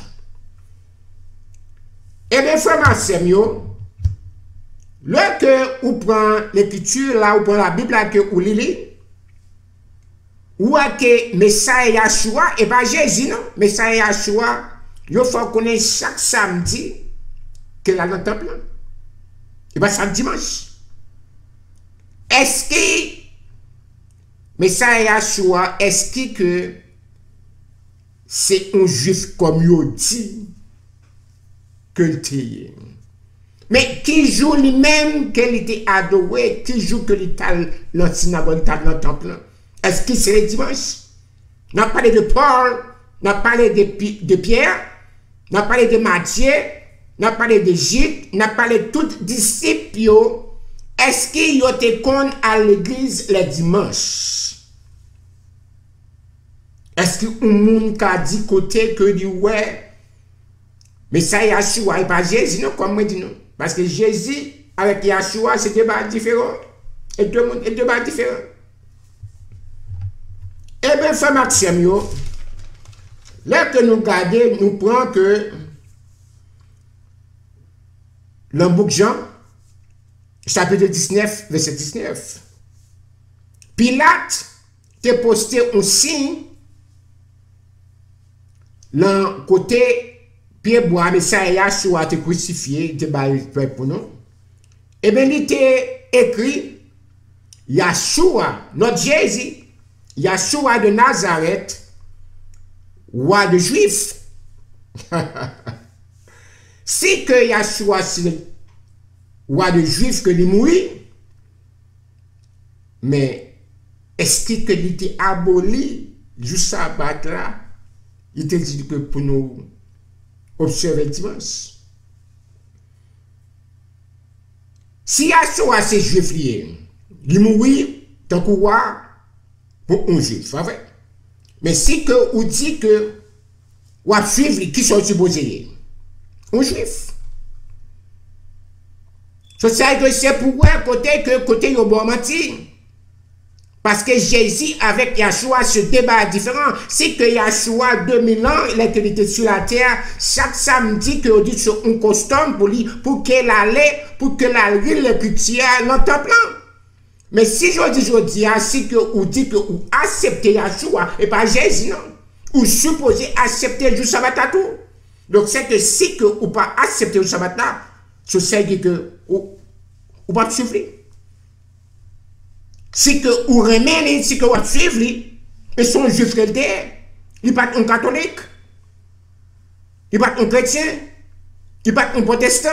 Et bien, frère Marcel, yo, lorsque vous prenez l'écriture, là, vous prenez la Bible, là, que vous lisez, ou que Messiah Yahshua, et pas Jésus, non? Messiah Yahshua, il faut connaître chaque samedi que là dans le temple. Et pas chaque dimanche. Est-ce que Messiah Yahshua, est-ce que c'est un juif comme il dit que le tient? Mais qui joue lui-même qu'il était adoré, qui joue que l'État dans la synagogue, dans le temple? Est-ce que c'est le dimanche? On a parlé de Paul, on a parlé de, de Pierre, on a parlé de Matthieu, on a parlé de Gilles, on a parlé de tous les disciples. Est-ce qu'ils étaient con à l'église le dimanche? Est-ce que monde a dit côté que dit ouais, mais ça Yahshua et pas Jésus, non, comme moi dit non. Parce que Jésus avec Yahshua, c'est deux bases différents. Et deux mondes, et deux bases différents. Eh bien, frère Maxime, yo, là que nous regardons, nous prenons que le bouc Jean, chapitre dix-neuf, verset dix-neuf. Pilate t'a posté un signe le côté pied bois, mais ça y a sur te crucifié, te baillé pour nous. Et bien, il était écrit Yahshua, notre Jésus, Yahshua de Nazareth, roi de Juifs. Si que Yahshua, c'est roi de Juifs que il mourit, mais est-ce qu'il était aboli du sabbat là? Il était dit que pour nous observer le dimanche. Si Yahshua c'est juif lié, il mourit tant qu'on roi pour un juif, c'est vrai. Mais si que on dit que ou à suivre qui sont supposés un juif. C'est pour voir côté que côté yo bon menti. Parce que Jésus avec Yahshua ce débat est différent. C'est que Yahshua deux mille ans, il était sur la terre, chaque samedi que on dit sur un costume pour lui pour qu'elle allait pour que la ville l'écriture dans le temple. Mais si je dis je dis c'est que on dit que vous acceptez Yahshua et pas Jésus non. Ou supposez accepter le sabbat à tout. Donc c'est que si que ou pas accepter le sabbat là, je sais que ou, ou pas suivre. Si que ou remet si que ou suivre et son juif chrétien, il pas un catholique, il pas un chrétien, il pas un protestant.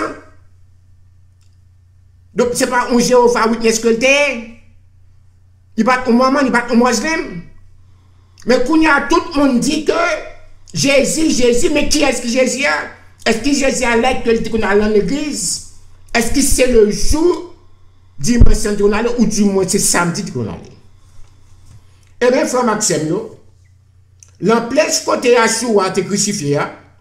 Donc c'est pas un Jéhovah Witness chrétien, il pas un maman, il pas un musulman. Mais quand il y a tout le monde dit que Jésus, Jésus, mais qui est-ce que Jésus a? Est-ce que Jésus a l'air que qu'on a dans l'église? Est-ce que c'est le jour dimanche qu'on allait ou du moins c'est samedi qu'on allait? Eh bien, frère Maxime, l'emplèche côté Yahshua te crucifié,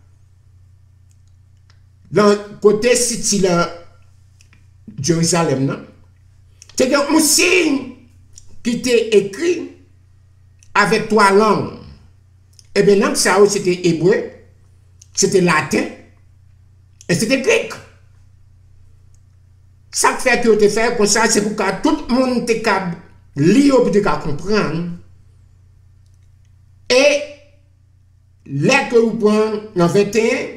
dans le côté city de Jérusalem, c'est un signe qui était écrit avec trois langues. Et bien, langue ça c'était hébreu, c'était latin, et c'était grec. Ça fait que tu fais comme ça, c'est pour que tout le monde te lire pour te comprendre. Et là que vous prenez dans vingt et un,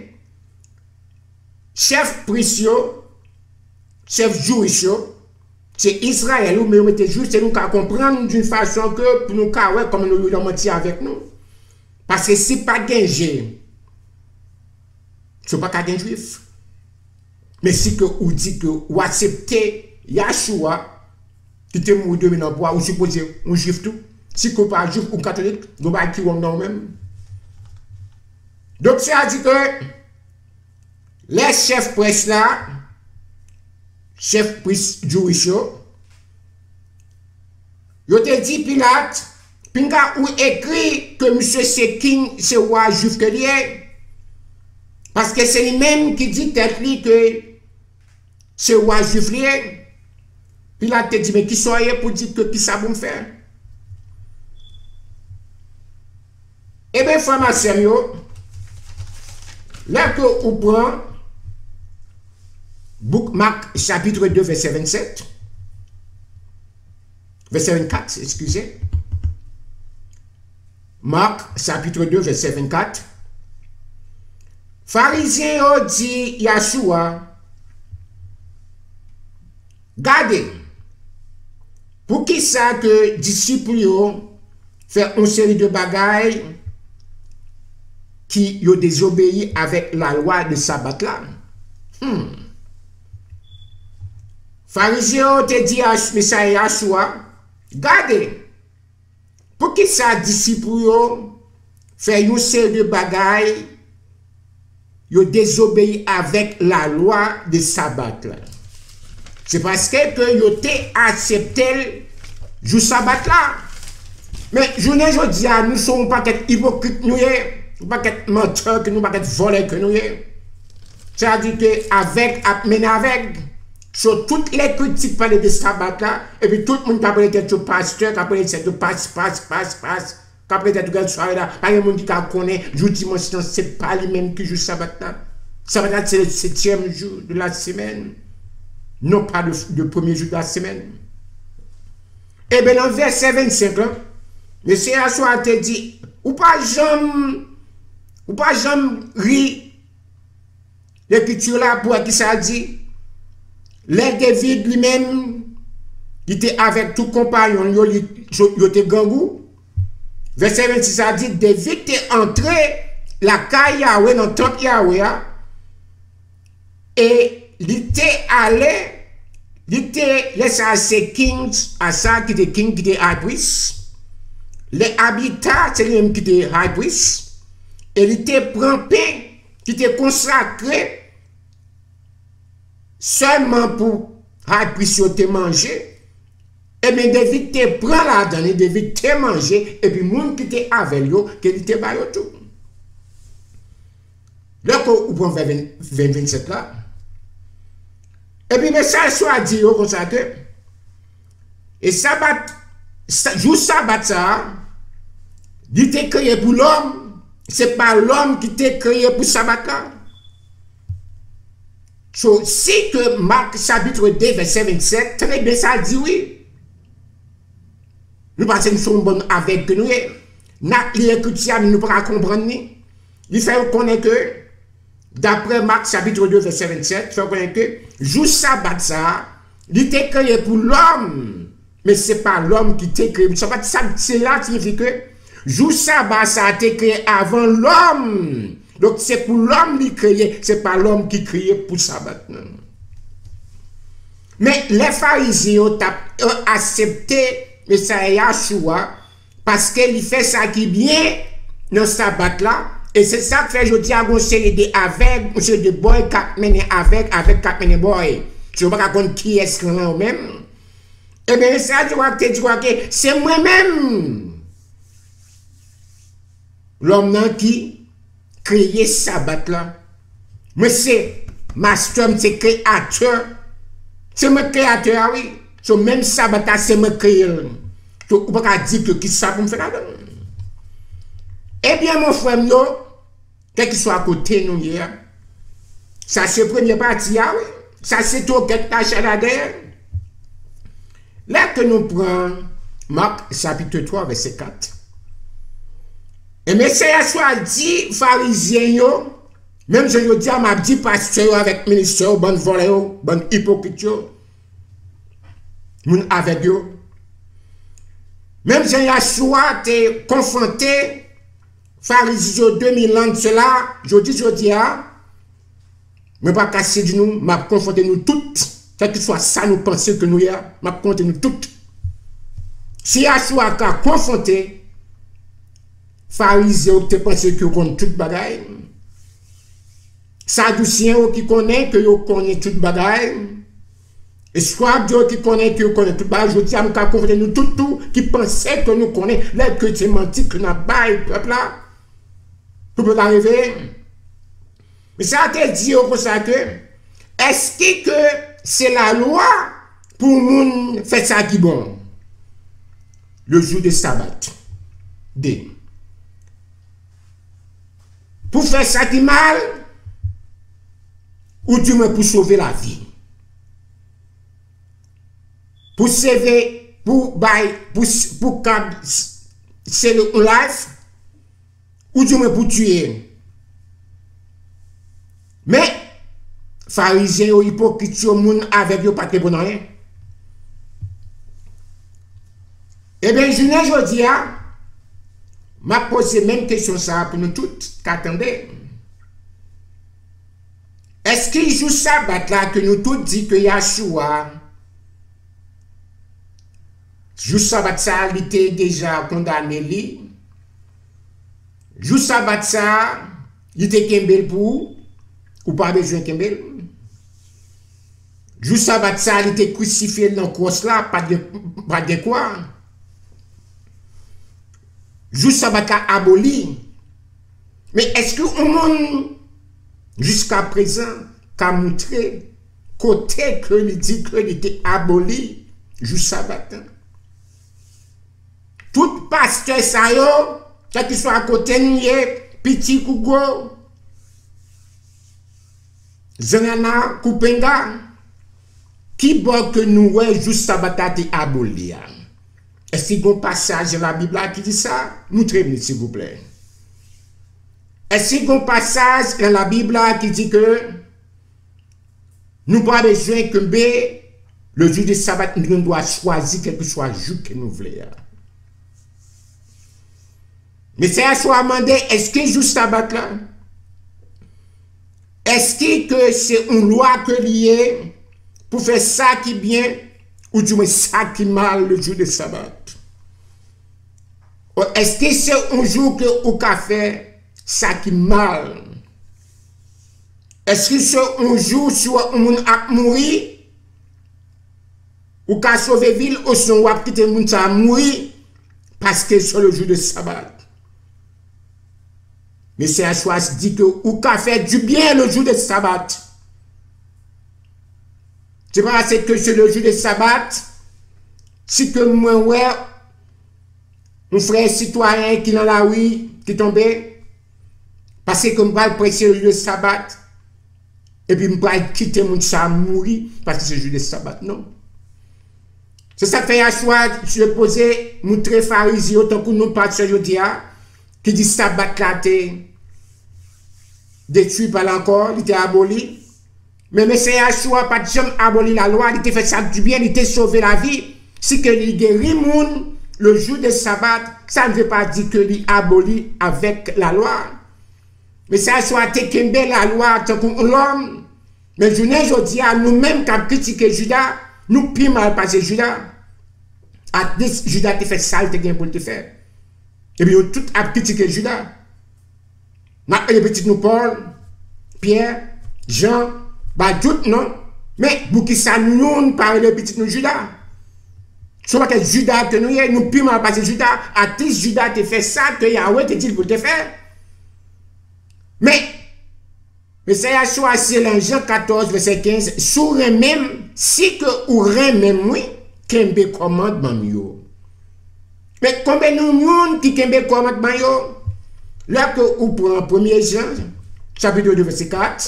chef priest, chef juif, c'est Israël, mais vous mettez juste, c'est nous qu'à comprendre d'une façon que pour nous qu'à ouais, comme nous l'avons menti avec nous. Parce que si pas gagné, ce n'est pas qu'un juif. Mais si que vous dites que vous acceptez Yahshua, qui te mort de dans bois, vous supposez un juif tout. Si vous pas juif ou catholique, vous ne pouvez pas non même. Donc ça dit que les chefs presse là, chef priest Jewish, yo te dit Pilate, pinga ou écrit que monsieur c'est king, c'est roi juif que lié. Parce que c'est lui-même qui dit tête li que c'est roi juif lié. Pilate te dit mais qui soyez pour dire que qui ça vous me faire? Eh bien, frère Maxime, là que vous prenez Book Marc chapitre deux, verset vingt-sept, verset vingt-quatre, excusez. Marc chapitre deux, verset vingt-quatre. Pharisiens dit Yahshua, gardez, pour qui ça que disciples fait une série de bagailles qui ont désobéi avec la loi de sabbat là. Hmm. Pharisiens te dit à Messiah Yahshua, gardez, pour qui ça disciples fait une série de bagailles, ils ont désobéi avec la loi de sabbat là. C'est parce que ils ont accepté le jour sabbat là. Mais je ne dis pas, nous ne sommes pas hypocrites, nous ne pas être menteurs, nous ne pas être voleurs que nous. C'est-à-dire qu'avec, mener avec, sur toutes les critiques par les sabbat là, et puis tout le monde qui a parlé de pasteur, qui a parlé de passe, passe, passe, passe, Qu'après cette soirée là, pas de monde qui connaît, jour dimanche, c'est pas lui-même qui joue sabbat là. Sabbat là, c'est le septième jour de la semaine. Non pas le, le premier jour de la semaine. Et bien dans le verset vingt-cinq, là, le Seigneur soit te dit, ou pas jamais, ou pas jamais ri, l'écriture là, pour qui ça dit, les David lui-même, il était avec tout compagnon, il était gangou. Verset vingt-six, ça dit, David était entré la caille Yahweh, dans le temple Yahweh, et il était allé, il était laissé à ses kings, à ça qui était king, qui était high priest. Les habitats, c'est lui-même qui était high priest. Et il était prempé, qui était consacré seulement pour high priest te manger. Et bien David te prend la donne, David te manger, et puis moun qui était avec lui, qui était baillé tout. Là, vous prenez vingt vingt-sept là. Et puis, mais ça soit dit comme ça que, et sabbat, jour sabbat ça, il était créé pour l'homme, c'est pas l'homme qui était créé pour sabbat là. So, si que Marc chapitre deux, verset vingt-sept, très bien ça dit oui. Nous pensons que nous sommes bons avec nous. L'écriture, nous ne pouvons pas comprendre. Il fait connaître que, d'après Marc chapitre deux, verset vingt-sept, il fait connaître que, jour sabbat ça, il était créé pour l'homme. Mais ce n'est pas l'homme qui était créé. C'est là qui signifie que, jour sabbat ça a été créé avant l'homme. Donc c'est pour l'homme qui créé, ce n'est pas l'homme qui créé pour sabbat. Non. Mais les pharisiens ont accepté mais ça est Yahshua parce qu'il fait ça qui est bien dans le sabbat là et c'est ça que fait je dis à une série de avec une série de boys qui mènent avec avec qui mènent boys je ne sais pas qui est-ce là même et bien ça tu vois que tu vois que c'est moi-même l'homme qui créé sabbat là mais c'est master c'est créateur c'est mon créateur oui. So même sabbat c'est me créer. So on peut pas dire que qui ça pour me faire là. Eh bien mon frère nous, quel qu'il soit à côté nous hier. Ça c'est première partie ah oui. Ça c'est tout quelque tâche là derrière. Là que nous prenons Marc chapitre trois verset quatre. Et mais c'est soit dit pharisiens yo, même je dis à m'a dit pasteur avec ministère bonne volée bonne hypocrite moun avec eux. Même Jean Yahshua te confronté, pharisiens deux mille ans de cela, je dis, je dis, mais pas casser de nous, m'a confronté nous toutes, quel que soit ça nous penser que nous y a, m'a confronté nous toutes. Si Yahshua a confronté, pharisiens te pensé que vous connaissez toute bagaille, sadduciens qui connaissent que vous connaissez toute bagaille, et soit Dieu qui connaît, qui connaît tout, bah, je dis à nous confronter nous tout, tout, qui pensait que nous connaissons, les chrétiens mentis que nous avons baillé, peuple là. Tout peut arriver. Mais ça a été dit comme ça que, est-ce que c'est la loi pour nous faire ça qui est bon? Le jour de sabbat. D. Pour faire ça qui est mal, ou du moins pour sauver la vie? Pour sauver, pour bailler, pour, pour, pour c'est le life, ou du moins pour tuer. Mais, pharisiens ou hypocrites, moun avec eux pas de bon rien. Eh bien, je ne dis pas, m'a posé même question ça pour nous toutes, qu'attendez. Est-ce qu'il joue sabbat là que nous tous dit que Yahshua jour sabbat ça, il était déjà condamné lui. Jour sabbat ça, il était kembel pour ou pas besoin kembel. Jour sabbat ça, il était crucifié dans la croix là, pas de pas de quoi. Jour sabbat a aboli. Mais est-ce que au monde jusqu'à présent qu'a montré côté que il dit que il était aboli jour sabbat? tout pasteur ça yo, quel qu'il soit à côté nous, petit ou gros, Zanana, Kupenga, qui bon que nous, ouais, juste sabatat et abolir. Est-ce qu'il y a un passage dans la Bible qui dit ça? Montrez-moi, s'il vous plaît. Est-ce qu'il y a un passage dans la Bible qui dit que nous n'avons pas besoin que le jour de sabbat, nous devons choisir quel que soit le jour que nous voulons. Mais c'est à soi demander, est-ce que le jour de sabbat là, est-ce que c'est une loi que liée pour faire ça qui est bien ou du moins ça qui est mal le jour de sabbat? Est-ce que c'est un jour que vous avez fait ça qui est mal? Est-ce que c'est un jour sur un monde a mourir? Ou qu'à sauver ville ou son ou a quitter monde a mourir parce que c'est le jour de sabbat? Mais c'est à soi dit que ou qu'à faire du bien le jour de sabbat. Tu vois, c'est que c'est le jour de sabbat. Si que moi, ouais, mon frère citoyen qui dans la rue, qui tombé, parce que je vais presser le jour de sabbat, et puis je vais quitter mon chat mourir, parce que c'est le jour de sabbat, non. C'est ça que fait à soi, je vais poser mon très pharisien, autant que nous pas de aujourd'hui, qui dit sabbat là, t'es détruit par l'encore, il était aboli. Mais M. Yahshua, pas de jamais aboli la loi, il était fait ça du bien, il était sauvé la vie. Si que il guérit moun, le jour de sabbat, ça ne veut pas dire que il aboli avec la loi. Mais ça soit tekembe la loi tant que l'homme. Mais je ne aujourd'hui à nous-mêmes qui avons critiqué Judas, nous plus mal passé Judas. À dix, Judas te fait ça, il te gagne pour te faire. Et puis nous tout a critiqué Judas. Maintenant les petits nous Paul, Pierre, Jean, bah tout non. Mais pour qui ça nous parle les petits nous Judas. Ce n'est pas que Judas que nous y nous plus mal passé Judas. À dix Judas te fait ça que Yahweh te dit pour te faire. Mais, mais c'est à choisir dans Jean quatorze, verset quinze, sur même, si que ou même oui, kembe commandement yo. Mais combien nous monde qui kembe commandement yo? Là que ou prend premier Jean, chapitre deux, verset quatre,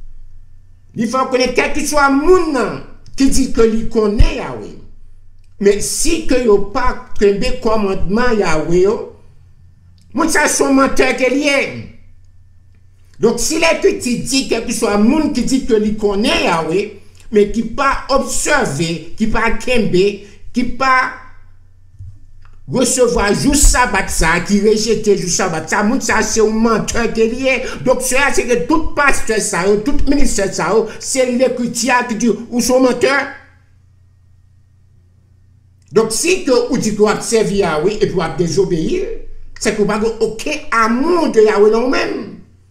il faut connaître quel que soit moun qui dit que il connaît Yahweh. Mais si que yo pas kembe commandement Yahweh yo, moun ça son menteur que lié. Donc, si les petits disent quelque soit un monde qui dit que lui connaît Yahweh, mais qui pas observé, qui pas kembe, qui pas recevoir juste sabbat ça, qui rejette juste sabbat ça, monde ça c'est un menteur qui est lié. Donc, cela c'est que tout pasteur ça, tout ministère ça, c'est l'écriture qui dit ou son menteur. Donc, si que vous dites que vous observez Yahweh et puis vous désobéir, c'est que vous n'avez aucun amour de Yahweh non-même.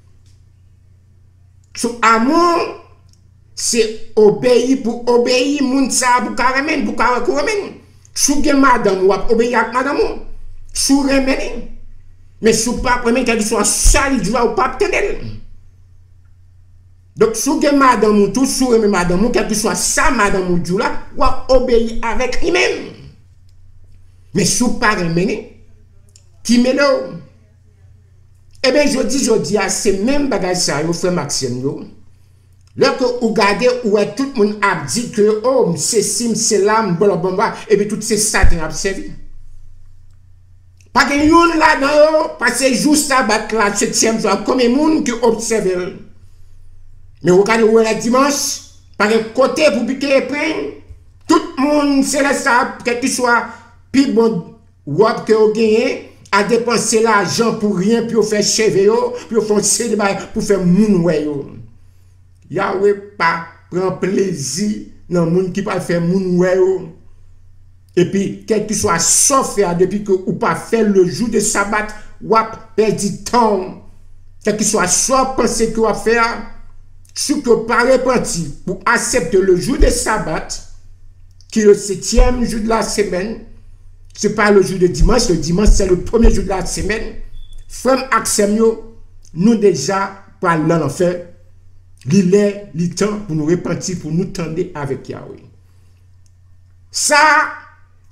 Son amour, c'est obéir pour obéir, moun sa pour carrément, pour carrément. Sou gen madame, ou obéir à madame, sou remène. Mais sou pas remène quelque soit sale, du ou pas tenir. Donc, sou gen madame, ou tout sou remène madame, quelque soit sa madame ou du là, ou obéir avec lui-même. Mais sou pas remène, qui me l'eau. Eh bien, je dis, je dis à ces mêmes bagages, ça, yo frère Maxime, yo. Lorsque vous regardez où est tout le monde a dit que, oh, c'est sim, c'est l'âme, blablabla, et puis tout c'est ça qui a servi. Pas que yon là-dedans, parce que juste à battre la septième jour, comme les gens qui observent. Mais regardez où est le dimanche, par le côté pour piquer les prix, tout le monde, c'est là ça, quel que soit, plus bon, wap que vous gagnez, à dépenser l'argent pour rien, pour faire cheveux, pour faire célébré, pour faire mounoué. Yahweh pas prend plaisir dans le monde qui pas faire mounoué. Et puis, quel que soit sauf depuis que ou pas faire le jour de sabbat, ou perdre du temps. Quel que soit sauf penser que ou faire, ce que pas repenti pour accepter le jour de sabbat, qui est le septième jour de la semaine. Ce n'est pas le jour de dimanche, le dimanche c'est le premier jour de la semaine. Frère Axemio, nous déjà parlons en fait, il est temps pour nous repentir, pour nous tendre avec Yahweh. Ça,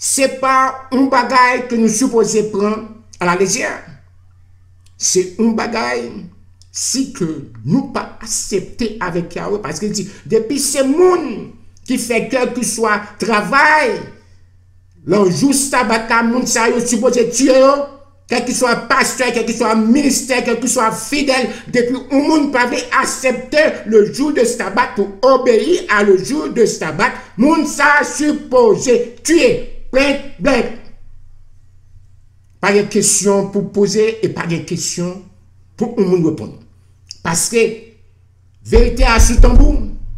c'est pas un bagage que nous supposons prendre à la légère. C'est un bagage si que nous pas accepter avec Yahweh, parce qu'il dit, depuis ce monde qui fait quel que soit travail, le jour sabbat, le monde ça est supposé tuer, quel que soit pasteur, quel que soit ministère, quel que soit fidèle, depuis un monde pas accepter le jour de sabbat pour obéir à le jour de sabbat, monde ça supposé tuer. Plein, plein. Pas de questions pour poser et pas de questions pour un monde répondre. Parce que vérité a sous tambour.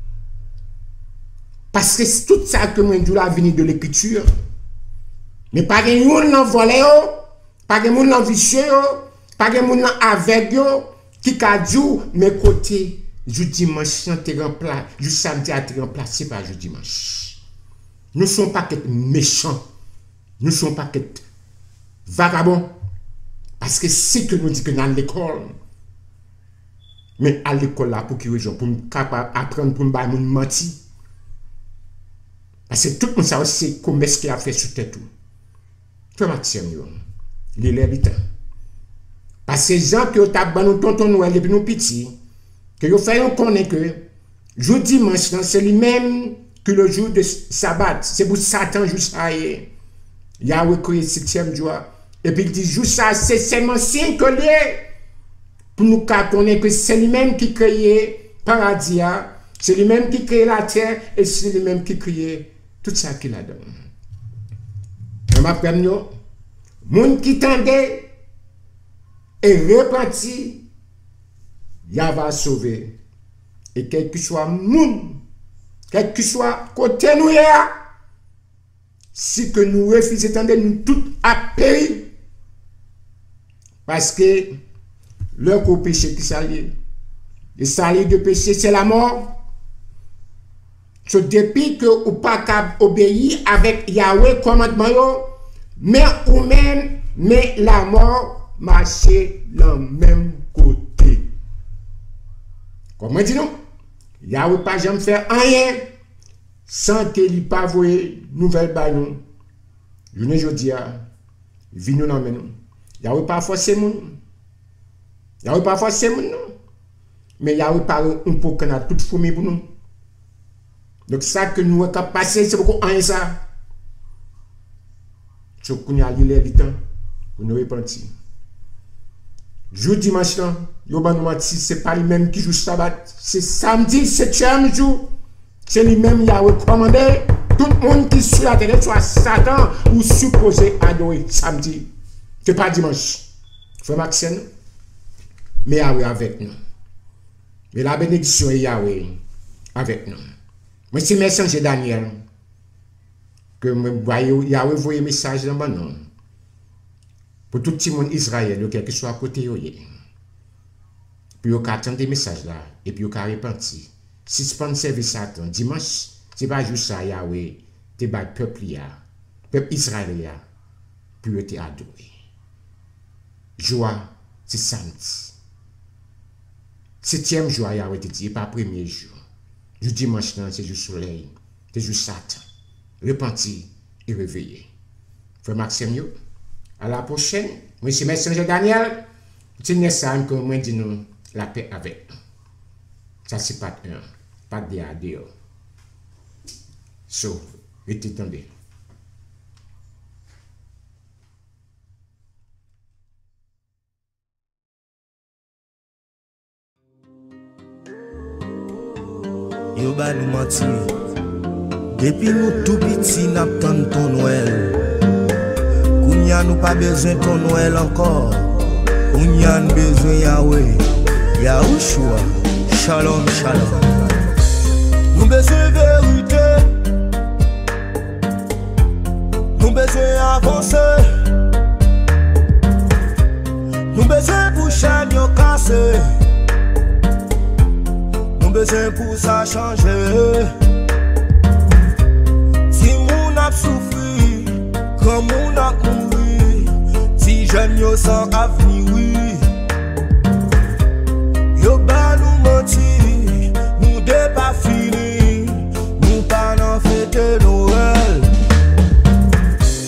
Parce que c'est tout ça que moi je la venir de l'écriture. Mais pas de monde dans volé, pas de monde dans vicieux, pas de monde dans aveugle qui a dit mes côtés du dimanche te remplace, du samedi a été remplacé par du dimanche. Nous ne sommes pas que méchants. Nous ne sommes pas que vagabonds. Parce que c'est que nous disons que dans l'école. Mais à l'école là, pour qui raison? Pour nous apprendre, pour nous mentir. Parce que tout le monde sait c'est comment ce qu'il a fait sur tête. Frère Maxime, il est l'habitant. Parce que les gens qui ont abandonné tonton Noël depuis nous petits, que vous faites connaître que jour dimanche, c'est lui-même que le jour de sabbat, c'est pour Satan juste ça. Yahweh créé le septième jour. Et puis il dit, jour ça, c'est seulement signe que l'est. Pour nous connaître que c'est lui-même qui créé le paradis, c'est lui-même qui crée la terre, et c'est lui-même qui crée tout ça qu'il a donné. Je m'appelle nous, monde qui tendait et repenti, Yahweh va sauver. Et quel que soit monde, quel que soit côté nous, si que nous refusons, attendez, nous tout à périr. Parce que leur au péché qui s'allie, le salut de péché, c'est la mort. So, depuis que vous pas qu'à obéir avec Yahweh commandement, mais ou même, mais la mort marcher dans le même côté. Comment dit-nous? Yahweh pas jamais faire rien sans qu'il n'ait pas voyé nouvelle baillon. Je ne dis pas, il nous dans nous. Yahweh pas forcer moun. Yahweh pas forcer moun. Mais Yahweh pas un peu qu'on a toute fourmi pour nous. Donc ça que nous avons passé, c'est beaucoup rien ça. So qu'on a l'île habitant, pour nous repentir. Jour dimanche là, yo ban nous menti, c'est pas lui-même qui joue sabbat, c'est samedi, septième jour. C'est lui-même Yahweh commandé. Tout le monde qui suit la terre, soit Satan ou supposé adorer samedi. C'est pas dimanche. Frère Maxime, mais Yahweh avec nous. Mais la bénédiction est Yahweh avec nous. Moi, c'est messager Daniel que Yahweh voyait un message dans mon nom. Pour tout le monde Israël, quel que soit à côté, puis il attend des messages là, et puis il a repenti. Si ce n'est pas service Satan, dimanche, ce n'est pas juste ça, Yahweh, tu vas le peuple, peuple israélien, puis tu adoré. Joie, c'est samedi. Septième jour, Yahweh te dit, pas premier jour. Le dimanche, c'est jour soleil, c'est jour Satan. Repenti et réveillé. Frère Maxime, à la prochaine. Moi, c'est Messenger Daniel. C'est ça que moi dis nous la paix avec nous. Ça, c'est pas un, pas de à dire. So, restez tombé.
Yo ba nous menti. Depuis nous tout petit n'attend ton Noël. Kounya nous pas besoin ton Noël encore. Kounya nous besoin Yahweh. Yahushua. Shalom, shalom. Nous besoin vérité. Nous besoin avancer. Nous besoin pour changer casser. Nous besoin pour ça changer. Si moun a souffri, comme moun a mouru, si jeune yo sans avenir, oui. Yo ba nous menti, nous de pas fini, nous pas n'en fête Noël.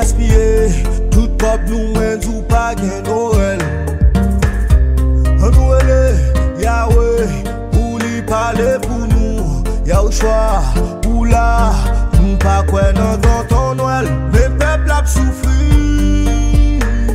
gaspiller. Tout pop nous mène ou pas gain Noël. Noël, Yahweh, pour lui parler pour nous. Y'a au choix, pour là, nous pas quoi dans ton Noël. Mais peuple a souffri,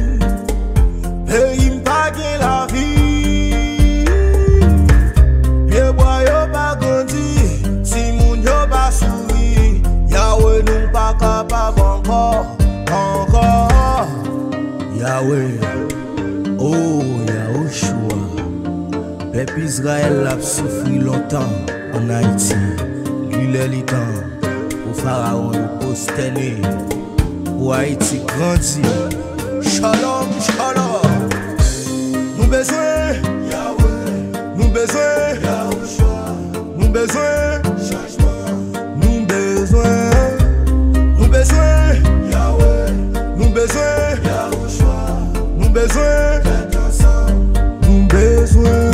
pays pas gain la vie. Vieux boy yo pas grandi, si moun yo pas souri. Yahweh nous pas capable encore, encore. Yahweh, oh Yahushua, peuple Israël a souffri longtemps en Haïti. Lui les temps, au pharaon posterné, pour Haïti grandi. Shalom, shalom. Nous besoin Yahweh, nous besoin Yahushua, nous besoin changement, nous besoin, nous besoin Yahweh, nous besoin Yahushua, nous besoin d'être ensemble, nous besoin.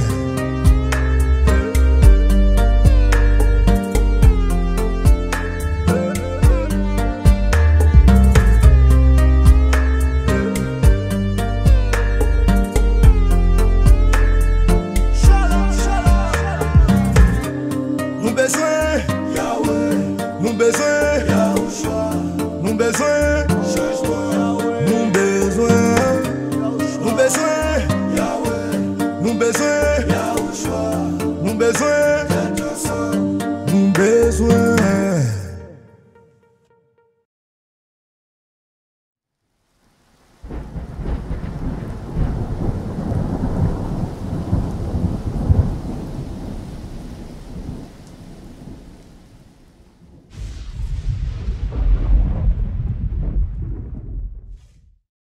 Nous besoin Yahweh, nous besoin Yahushua, nous besoin changement, nous besoin, nous besoin Yahweh, nous besoin Yahushua, nous besoin.